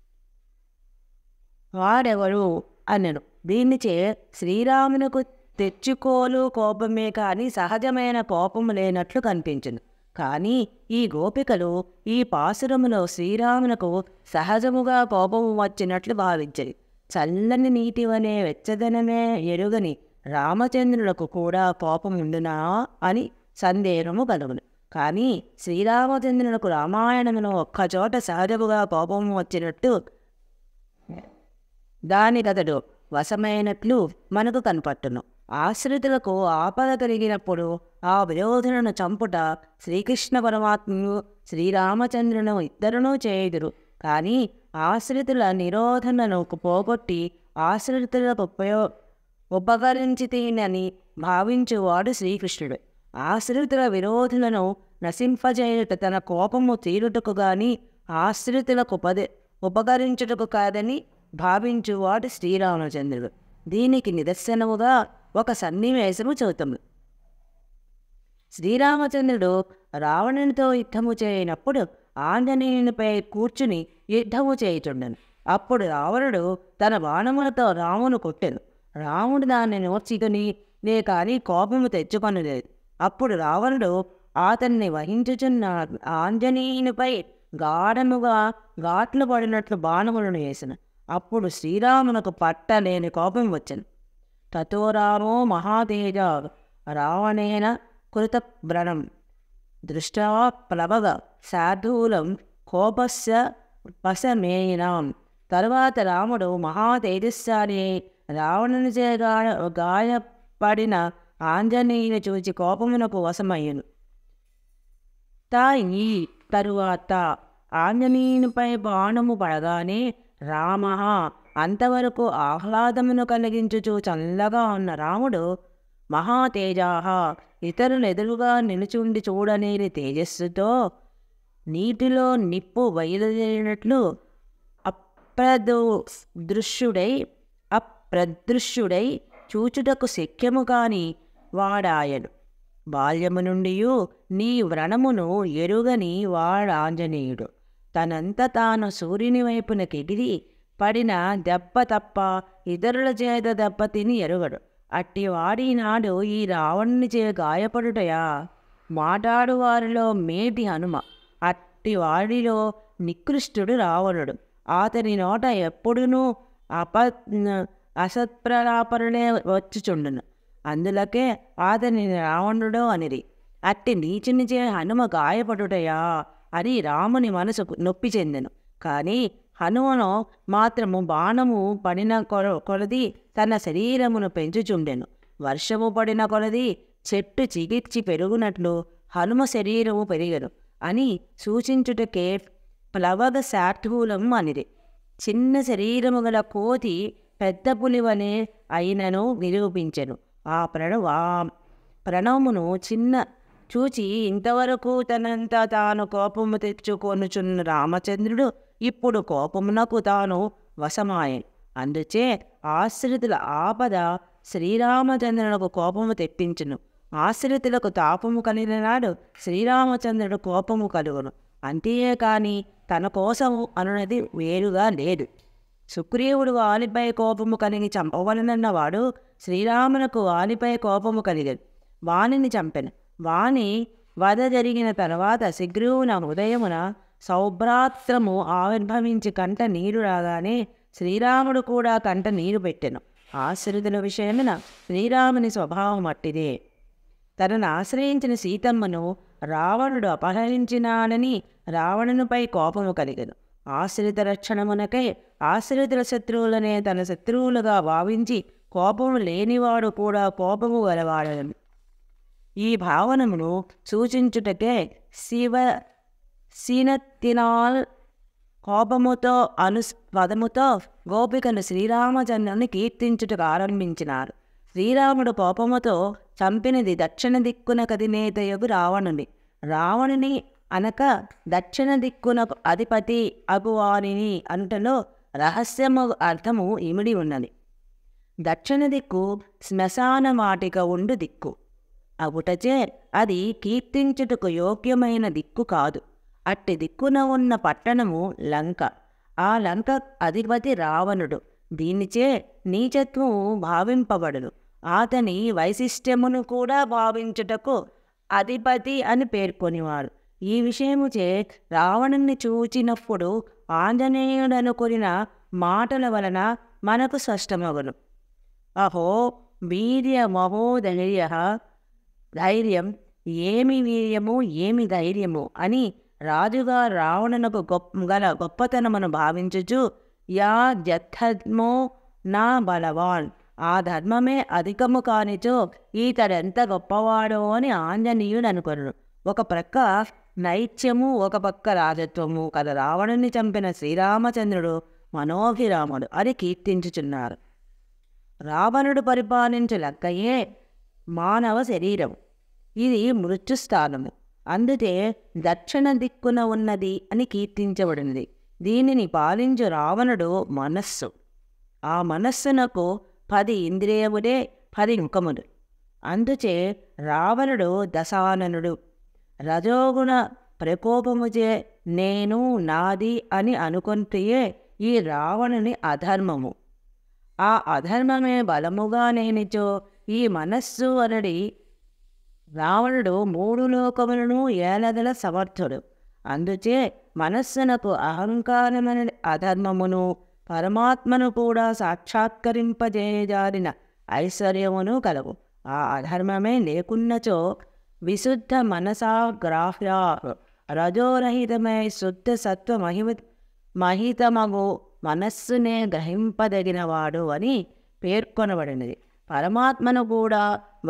A: వాడెవరు అనను. దీనిచే శ్రీరామునకు తెచ్చుకోలు కోపమే కానీ సహజమైన కోపము లేనట్లు కనిపించును. కానీ ఈ గోపికలు ఈ పాసురములో శ్రీరామునకు సహజముగా కోపము వచ్చినట్లు భావించరు. చల్లని నీటి వనే వెచ్చదనమే ఎరుగని రామచంద్రులకు కూడా కోపముండునా అని సందేహము కలుగును. కానీ శ్రీరామచంద్రులకు రామాయణములో ఒక్కచోట సహజముగా కోపము వచ్చినట్టు దానికతడు వశమైనట్లు మనకు కనపట్టును. ఆశ్రితులకు ఆపద కలిగినప్పుడు ఆ విరోధులను చంపుట శ్రీకృష్ణ పరమాత్మను శ్రీరామచంద్రును ఇద్దరునూ చేయుదురు. కానీ ఆశ్రితుల నిరోధనను పోగొట్టి ఆశ్రితులకు ఉపయో ఉపకరించితేనని భావించువాడు శ్రీకృష్ణుడు. ఆశ్రితుల విరోధులను నశింపజేయుట తన కోపము తీరుటకు గాని ఆశ్రితులకు ఉపదే ఉపకరించుటకు కాదని భావించువాడు శ్రీరామచంద్రుడు. దీనికి నిదర్శనముగా ఒక సన్నివేశము చూద్దాము. శ్రీరామచంద్రుడు రావణునితో యుద్ధము చేయనప్పుడు ఆంజనేయునిపై కూర్చుని యుద్ధము చేయుచుండెను. అప్పుడు రావణుడు తన బాణములతో రామును కొట్టెను. రాముడు దాన్ని నోర్చికొని నే కానీ కోపము తెచ్చుకొనలేదు. అప్పుడు రావణుడు అతన్ని వహించుచున్న ఆంజనేయునిపై గాఢముగా ఘాట్లు పడినట్లు బాణములను వేసిన. అప్పుడు శ్రీరామునకు పట్టలేని కోపం వచ్చెను. తతో రామో మహాతేజ రావణేన కృత వ్రణం దృష్టా ప్లవగ శార్దూలం కోపస్య వశమేయినాం. తరువాత రాముడు మహాతేజస్శాలి రావణునిచే గాయ గాయపడిన ఆంజనేయుని చూచి కోపమునకు వశమయ్యను. తా ఈ తరువాత ఆంజనేయునిపై బాణము పడగానే రామ అంతవరకు ఆహ్లాదమును కలిగించుచు చల్లగా ఉన్న రాముడు మహాతేజాహ ఇతరులు ఎదురుగా నిలుచుండి చూడనేని తేజస్సుతో నీటిలో నిప్పు బయలుదేరినట్లు అప్రదృశ్యుడై అప్రదృశ్యుడై చూచుటకు శక్యము కాని వాడాయను. బాల్యము నుండి నీ వ్రణమును ఎరుగని వాడాంజనేయుడు. తనంత తాను సూర్యుని వైపున కెగిరి పడిన దెబ్బ తప్ప ఇతరుల చేత దెబ్బ తిని ఎరుగడు. అట్టి వాడినాడు ఈ రావణుని చే గాయపడుటయా? మాటాడు వారిలో మేటి హనుమ. అట్టి వాడిలో నికృష్టుడు రావణుడు. అతని నోట ఎప్పుడునూ అప అసత్ప్రలాపరులే వచ్చుచుండును. అందులకే అతని రావణుడు అనిరి. అట్టి నీచునిచే హనుమ గాయపడుటయా అని రాముని మనసు నొప్పి చెందెను. కానీ హనుమను మాత్రము బాణము పడిన కొల కొలది తన శరీరమును పెంచుచుండెను. వర్షము పడిన కొలది చెట్టు చిగిర్చి పెరుగునట్లు హనుమ శరీరము పెరిగెను అని సూచించుటకే ప్లవగ శార్దూలం అనిది. చిన్న శరీరము గల కోతి పెద్ద పులివనే అయినను నిరూపించెను. ఆ ప్రణవ ప్రణవమును చిన్న చూచి ఇంతవరకు తనంత తాను కోపము తెచ్చుకొనుచున్న రామచంద్రుడు ఇప్పుడు కోపమునకు తాను వశమాయెను. అందుచే ఆశ్రితుల ఆపద శ్రీరామచంద్రులకు కోపము తెప్పించును. ఆశ్రితులకు తాపము కలిగిన నాడు శ్రీరామచంద్రుడు కోపము కలుగును. అంతేకాని తన కోసము అనున్నది వేరుగా లేదు. సుగ్రీవుడు వాలిపై కోపము కలిగి చంపవలనన్నవాడు శ్రీరామునకు వాలిపై కోపము కలిగను. వాణిని చంపెను. వాణి వధ జరిగిన తర్వాత సుగ్రీవున హృదయమున సౌభ్రాత్రము ఆవిర్భవించి కంట నీరు రాగానే శ్రీరాముడు కూడా కంట నీరు పెట్టెను. ఆశ్రితుల విషయమున శ్రీరాముని స్వభావం అట్టిదే. తనను ఆశ్రయించిన సీతమ్మను రావణుడు అపహరించినాడని రావణునిపై కోపము కలిగెను. ఆశ్రిత రక్షణమునకై ఆశ్రితుల శత్రువులనే తన శత్రువులుగా భావించి కోపము లేనివాడు కూడా కోపము గలవాడను. ఈ భావనమును సూచించుటకే శివ సీనత్తినాల్ కోపముతో అనుస్పదముతో గోపికను శ్రీరామచంద్రుని కీర్తించుటకు ఆరంభించినారు. శ్రీరాముడు కోపముతో చంపినది దక్షిణ దిక్కున కదినేతయగు రావణుని. రావణుని అనక దక్షిణ దిక్కునకు అధిపతి అగువానిని అంటలో రహస్యము అర్థము ఇమిడి ఉన్నది. దక్షిణ దిక్కు శ్మశాన వాటిక ఉండు దిక్కు అగుటచే అది కీర్తించుటకు యోగ్యమైన దిక్కు కాదు. అట్టి దిక్కున ఉన్న పట్టణము లంక. ఆ లంక అధిపతి రావణుడు. దీనిచే నీచత్వము భావింపబడును. అతని వైశిష్ట్యమును కూడా భావించుటకు అధిపతి అని పేర్కొనివారు. ఈ విషయముచే రావణుని చూచినప్పుడు ఆంజనేయుడనుకొనిన మాటల వలన మనకు స్పష్టమగును. అహో వీర్య మహోధైర్య ధైర్యం, ఏమి వీర్యము ఏమి ధైర్యము అని రాజుగా రావణునకు గొప్ప గల గొప్పతనమును భావించుచు యా జద్ధర్మో నా బలవాన్, ఆ ధర్మమే అధికము కానిచో ఈతడెంత గొప్పవాడో అని ఆంజనేయుడు అనుకొను. ఒక ప్రక్క నైత్యము, ఒక పక్క రాజత్వము కల రావణుని చంపిన శ్రీరామచంద్రుడు మనోభిరాముడు అని కీర్తించుచున్నారు. రావణుడు పరిపాలించు లంకయే మానవ శరీరం. ఇది మృత్యుస్థానము. అందుకే దక్షిణ దిక్కున ఉన్నది అని కీర్తించబడినది. దీనిని పాలించు రావణుడు మనస్సు. ఆ మనస్సునకు పది ఇంద్రియములే పది ముఖములు. అందుచే రావణుడు దశాననుడు. రజోగుణ ప్రకోపముచే నేను నాది అని అనుకుంటే ఈ రావణుని అధర్మము. ఆ అధర్మమే బలముగా నేనిచో ఈ మనస్సు అనడి రావణుడు మూడు లోకములను ఏలగల సమర్థుడు. అందుచే మనస్సునకు అహంకారమనే అధర్మమును పరమాత్మను కూడా సాక్షాత్కరింపజేయజారిన ఐశ్వర్యమును కలవు. ఆ అధర్మమే లేకున్నచో విశుద్ధ మనసాగ్రాహ్యా రజోరహితమై శుద్ధ సత్వ మహిమ మహితమగు మనస్సునే గ్రహింపదగినవాడు అని పేర్కొనబడినది. పరమాత్మను కూడా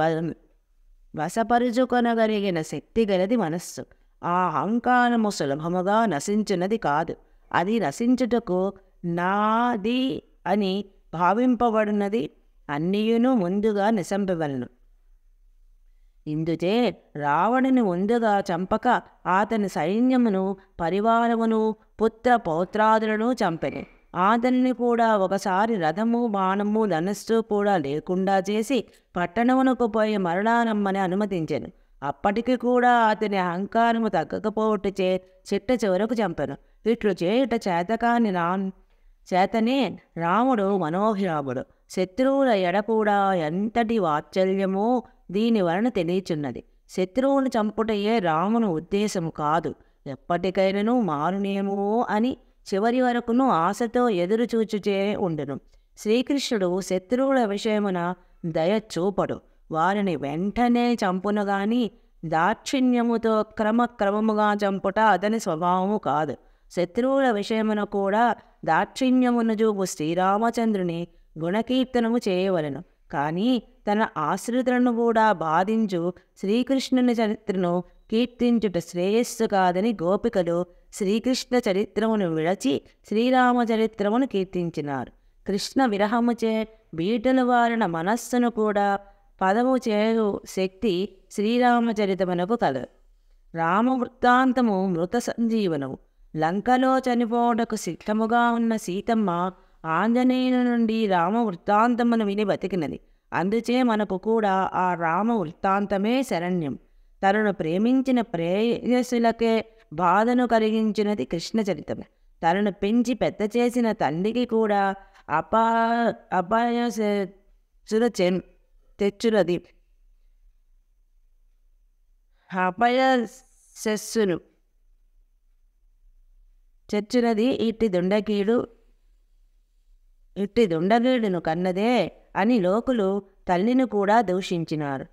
A: వశపరుచుకొనగలిగిన శక్తి గలది మనస్సు. ఆ అహంకారము సులభముగా నశించినది కాదు. అది నశించుటకు నాది అని భావింపబడినది అన్నియును ముందుగా నిశంపవలను. ఇందుచే రావణుని ముందుగా చంపక అతని సైన్యమును పరివారమును పుత్ర పౌత్రాదులను చంపెను. అతనిని కూడా ఒకసారి రథము బాణము ధనస్సు కూడా లేకుండా చేసి పట్టణమునకు పోయి మరణానమ్మని అనుమతించెను. అప్పటికి కూడా అతని అహంకారము తగ్గకపోవటచే చిట్ట చివరకు చంపెను. ఇట్లు చేయుట చేతకాని రా చేతనే రాముడు మనోభిరాముడు. శత్రువుల ఎడ కూడా ఎంతటి వాత్సల్యమో దీని వలన తెలియచున్నది. శత్రువును చంపుటయే రాముని ఉద్దేశము కాదు, ఎప్పటికైనను మారునేమో అని చివరి వరకును ఆశతో ఎదురు చూచుచే ఉండును. శ్రీకృష్ణుడు శత్రువుల విషయమున దయ చూపడు. వారిని వెంటనే చంపును గాని దాక్షిణ్యముతో క్రమక్రమముగా చంపుట అతని స్వభావము కాదు. శత్రువుల విషయమున కూడా దాక్షిణ్యమును చూపు శ్రీరామచంద్రుని గుణకీర్తనము చేయవలెను. కానీ తన ఆశ్రితులను కూడా బాధించు శ్రీకృష్ణుని చరిత్రను కీర్తించుట శ్రేయస్సు కాదని గోపికలు శ్రీకృష్ణ చరిత్రమును విడచి శ్రీరామ చరిత్రమును కీర్తించినారు. కృష్ణ విరహముచే బీటలు వారిన మనస్సును కూడా పదము చేయు శక్తి శ్రీరామచరితమునకు కలదు. రామవృత్తాంతము మృత సంజీవనము. లంకలో చనిపోవటకు సిద్ధముగా ఉన్న సీతమ్మ ఆంజనేయుని నుండి రామ వృత్తాంతమును విని బతికినది. అందుచే మనకు కూడా ఆ రామ వృత్తాంతమే శరణ్యం. తనను ప్రేమించిన ప్రేయసులకే బాధను కలిగించినది కృష్ణ చరితమే. తనను పెంచి పెద్ద చేసిన తండ్రికి కూడా అపా అపాయసుల తెచ్చునది అపయశస్సును చెచ్చునది ఇట్టి దుండకీడు ఇట్టి దుండగీడును కన్నదే అని లోకులు తల్లిని కూడా దూషించినారు.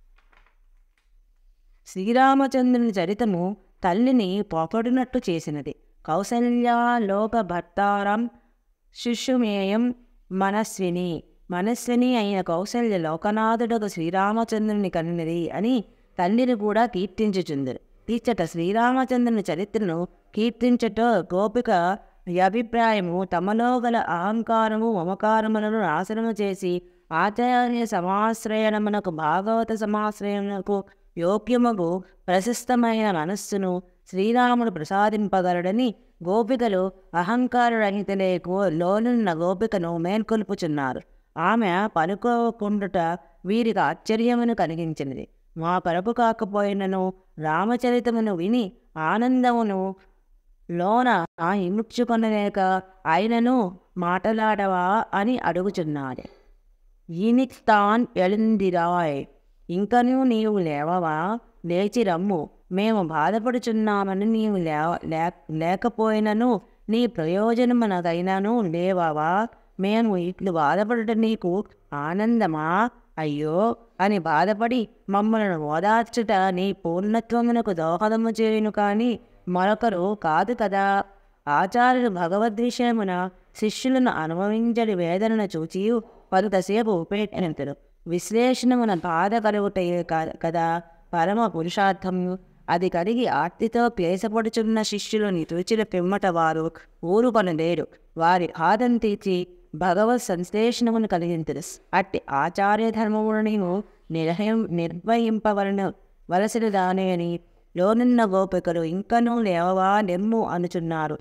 A: శ్రీరామచంద్రుని చరితము తల్లిని పోకడినట్టు చేసినది. కౌసల్యా లోక భర్తారం శిశుమేయం మనస్విని. మనస్విని అయిన కౌసల్య లోకనాథుడకు శ్రీరామచంద్రుని కన్నది అని తల్లిని కూడా కీర్తించుచుందరు. ఇచ్చట శ్రీరామచంద్రుని చరిత్రను కీర్తించట గోపిక అభిప్రాయము తమలో గల అహంకారము మమకారములను నాశనము చేసి ఆచార్య సమాశ్రయణమునకు భాగవత సమాశ్రయమునకు యోగ్యముగు ప్రశస్తమైన మనస్సును శ్రీరాముడు ప్రసాదింపగలడని గోపికలు అహంకారరహితలే గో లోనున్న గోపికను మేల్కొల్పుచున్నారు. ఆమె పలుకోకుండుట వీరికి ఆశ్చర్యమును కలిగించినది. మా పరపు కాకపోయినను రామచరితమును విని ఆనందమును లోన ఇముడ్చుకొనలేక ఆయనను మాటలాడవా అని అడుగుచున్నాడు. ఈనిక్తాన్ ఎళందిరాయ్, ఇంకనూ నీవు లేవవా? లేచి రమ్ము, మేము బాధపడుచున్నామని నీవు లే లేకపోయినను నీ ప్రయోజనమునకైనాను లేవవా? మేము ఇట్లు బాధపడట నీకు ఆనందమా? అయ్యో అని బాధపడి మమ్మల్ని ఓదార్చుట నీ పూర్ణత్వమునకు దోహదము చేయును కానీ మరొకరు కాదు కదా. ఆచార్యులు భగవద్విషయమున శిష్యులను అనుభవించడి వేదనను చూచి కొంతసేపు ఉపేక్షించరు. విశ్లేషణమున బాధ కలుగుటయే కదా పరమ పురుషార్థము. అది కలిగి ఆర్తితో క్లేశపడుచున్న శిష్యులని తూచిన పిమ్మట వారు ఊరుకొనలేరు. వారి బాధను తీర్చి భగవత్ సంశ్లేషణమును కలిగించరు. అట్టి ఆచార్య ధర్మమును నిర్హయం నిర్వహింపవలను వలసిన దానే అని లోనున్న గోపికలు ఇంకనూ లేవవా నెమ్ము అనుచున్నారు.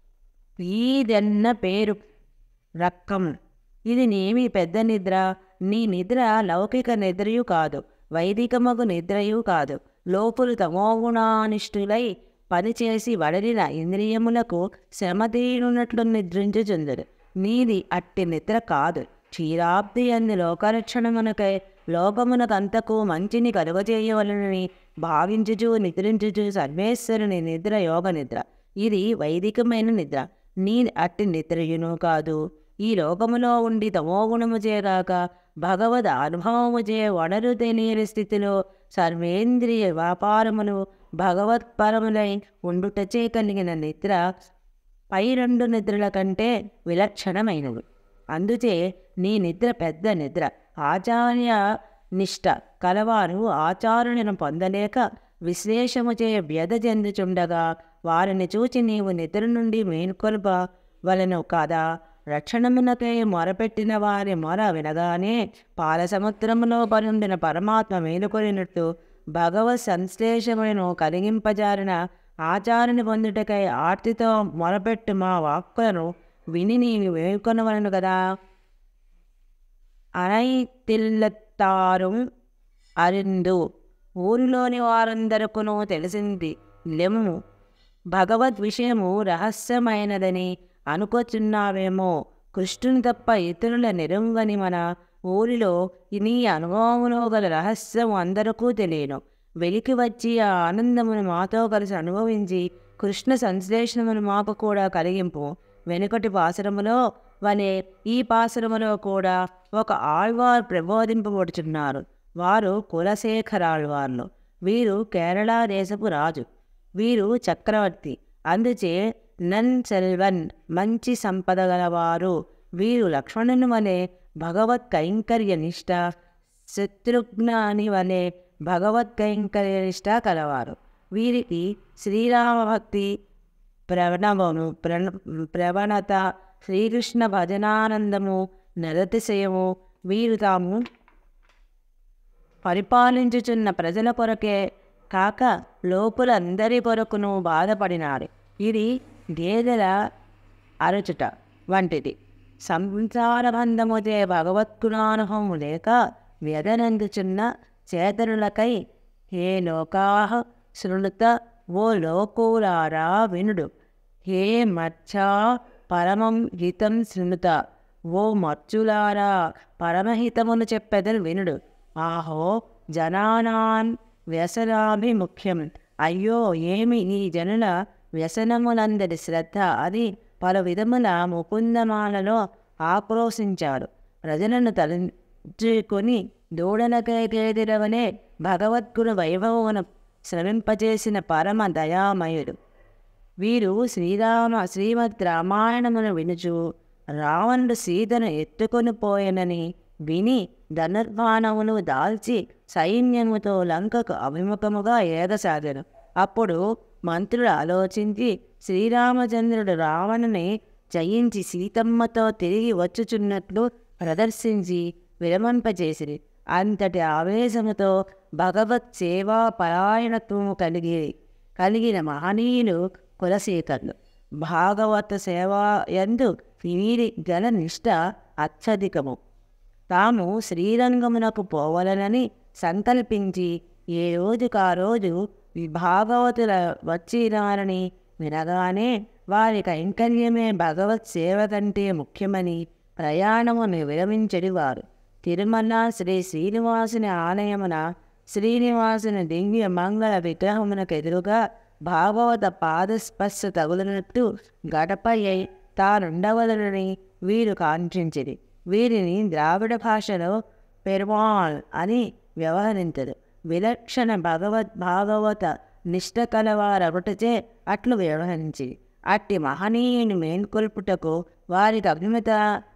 A: ఈదెన్న పేరు రక్కం. ఇది నేమి పెద్ద నిద్ర. నీ నిద్ర లౌకిక నిద్రయు కాదు, వైదికమగు నిద్రయు కాదు. లోపులు తమోగుణానిష్ఠులై పనిచేసి వడలిన ఇంద్రియములకు శ్రమ తీరునట్లు నిద్రించుచుందరు. నీది అట్టి నిద్ర కాదు. క్షీరాబ్ది అంది లోకరక్షణమునకై లోకమునకంతకు మంచిని కలుగజేయవలనని భావించుచు నిద్రించుచు సర్వేశ్వరుని నిద్ర యోగ నిద్ర. ఇది వైదికమైన నిద్ర. నీ అట్టి నిద్రయును కాదు. ఈ లోకములో ఉండి తమోగుణము చేగాక భగవద్ అనుభవము చే వనరు తెలియని స్థితిలో సర్వేంద్రియ వ్యాపారములు భగవత్పరములై ఉండుటచే కలిగిన నిద్ర పై రెండు నిద్రల కంటే విలక్షణమైనవి. అందుచే నీ నిద్ర పెద్ద నిద్ర. ఆచార్య నిష్ట కలవారు ఆచార్యులను పొందలేక విశ్లేషము చే వ్యధ చెందుచుండగా వారిని చూచి నీవు నిద్ర నుండి మేల్కొల్ప వలెను కాదా. రక్షణమునకై మొరపెట్టిన వారి మొర వినగానే పాల సముద్రములో పరుండిన పరమాత్మ మేలుకొనినట్టు భగవత్ సంశ్లేషములను కలిగింపజారిన ఆచార్యుని పొందుటకై ఆర్తితో మొరపెట్టు మా వాక్కులను విని నీవు మేల్కొనవలను కదా. అనైతిల్లత్తారు అరిందు. ఊరిలోని వారందరకును తెలిసింది లెమ్ము. భగవద్ విషయము రహస్యమైనదని అనుకొచున్నావేమో. కృష్ణుని తప్ప ఇతరుల నిరుంగని మన ఊరిలో నీ అనుభవములో గల రహస్యం అందరికీ తెలియను. వెలికి వచ్చి ఆ ఆనందమును మాతో కలిసి అనుభవించి కృష్ణ సంశ్లేషణమును మాకు కూడా కలిగింపు. వెనుకటి పాసురములో వలె ఈ పాసురములో కూడా ఒక ఆళ్వారు ప్రబోధింపబడుచున్నారు. వారు కులశేఖరాళ్వార్లు. వీరు కేరళ దేశపు రాజు. వీరు చక్రవర్తి. అందుచే నన్ సెల్వన్ మంచి సంపద గలవారు. వీరు లక్ష్మణుని వలె భగవత్ కైంకర్య నిష్ట, శత్రుఘ్నాని వలె భగవత్ కైంకర్య నిష్ట కలవారు. వీరికి శ్రీరామ భక్తి ప్రణవము ప్రణ ప్రవణత, శ్రీకృష్ణ భజనానందము, నరతిశయము. వీరు తాము పరిపాలించుచున్న ప్రజల కొరకే కాక లోకులందరి కొరకును బాధపడినారు. ఇది గేదెల అరచుట వంటిది. సంసార బంధముచే భగవత్గుణానుభవము లేక వ్యధనందుచున్న చేతనులకై హే లోకాః శృణుత, ఓ లోకులారా వినుడు. హే మర్చా పరమం హితం శృణుత, ఓ మర్చులారా పరమహితమును చెప్పెదరు వినుడు. ఆహో జనానాన్ వ్యసనాభిముఖ్యం, అయ్యో ఏమి ఈ జనుల వ్యసనములందరి శ్రద్ధ అని పలు విధముల ముకుందమాలలో ఆక్రోశించాడు. ప్రజలను తలంచుకొని దూడలకై గేదెలవనే భగవద్గుణ వైభవమును శ్రమింపజేసిన పరమ దయామయుడు. వీరు శ్రీరామ శ్రీమద్ రామాయణమును వినుచు రావణుడు సీతను ఎత్తుకొని పోయెనని విని ధనుర్బాణమును దాల్చి సైన్యముతో లంకకు అభిముఖముగా ఏగసాగెను. అప్పుడు మంత్రులు ఆలోచించి శ్రీరామచంద్రుడు రావణుని జయించి సీతమ్మతో తిరిగి వచ్చుచున్నట్లు ప్రదర్శించి విరమింపజేసిరి. అంతటి ఆవేశముతో భగవత్ సేవా పరాయణత్వము కలిగి కలిగిన మహనీయులు కులశేఖరులు. భాగవత సేవా యందు వీరి గల నిష్ట అత్యధికము. తాము శ్రీరంగమునకు పోవలనని సంకల్పించి ఏ రోజుకా రోజు భాగవతుల వచ్చినారని వినగానే వారి కైంకర్యమే భగవత్ సేవ కంటే ముఖ్యమని ప్రయాణమును విరమించెడివారు. తిరుమల శ్రీ శ్రీనివాసుని ఆలయమున శ్రీనివాసుని దివ్య మంగళ విగ్రహమునకు ఎదురుగా భాగవత పాదస్పర్శ తగులినట్టు గడపై తానుండవలనని వీరు కాంక్షించిరి. వీరిని ద్రావిడ భాషలో పెరుమాళ్ అని వ్యవహరించరు. విలక్షణ భగవద్ భాగవత నిష్ట కలవారొకటిచే అట్లు వ్యవహరించిరి. అట్టి మహనీయుని మేల్కొల్పుటకు వారికి అభిమత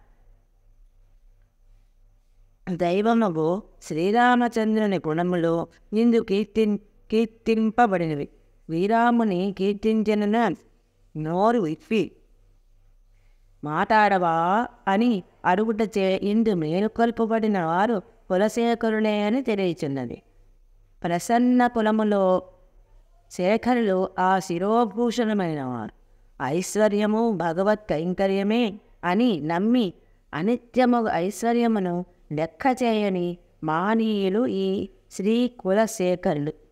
A: దైవముగు శ్రీరామచంద్రుని గుణములు ఇందు కీర్తి కీర్తింపబడినవి. శ్రీరాముని కీర్తించిన నోరు విప్పి మాట్లాడవా అని అడుగుటచే ఇందు మేలుకొల్పబడిన వారు కులశేఖరులే అని తెలియచున్నది. ప్రసన్న కులములో శేఖరులు ఆ శిరోభూషణమైన వారు. ఐశ్వర్యము భగవత్ కైంకర్యమే అని నమ్మి అనిత్యము ఐశ్వర్యమును లెక్క చేయని మహనీయులు ఈ శ్రీ కులశేఖరులు.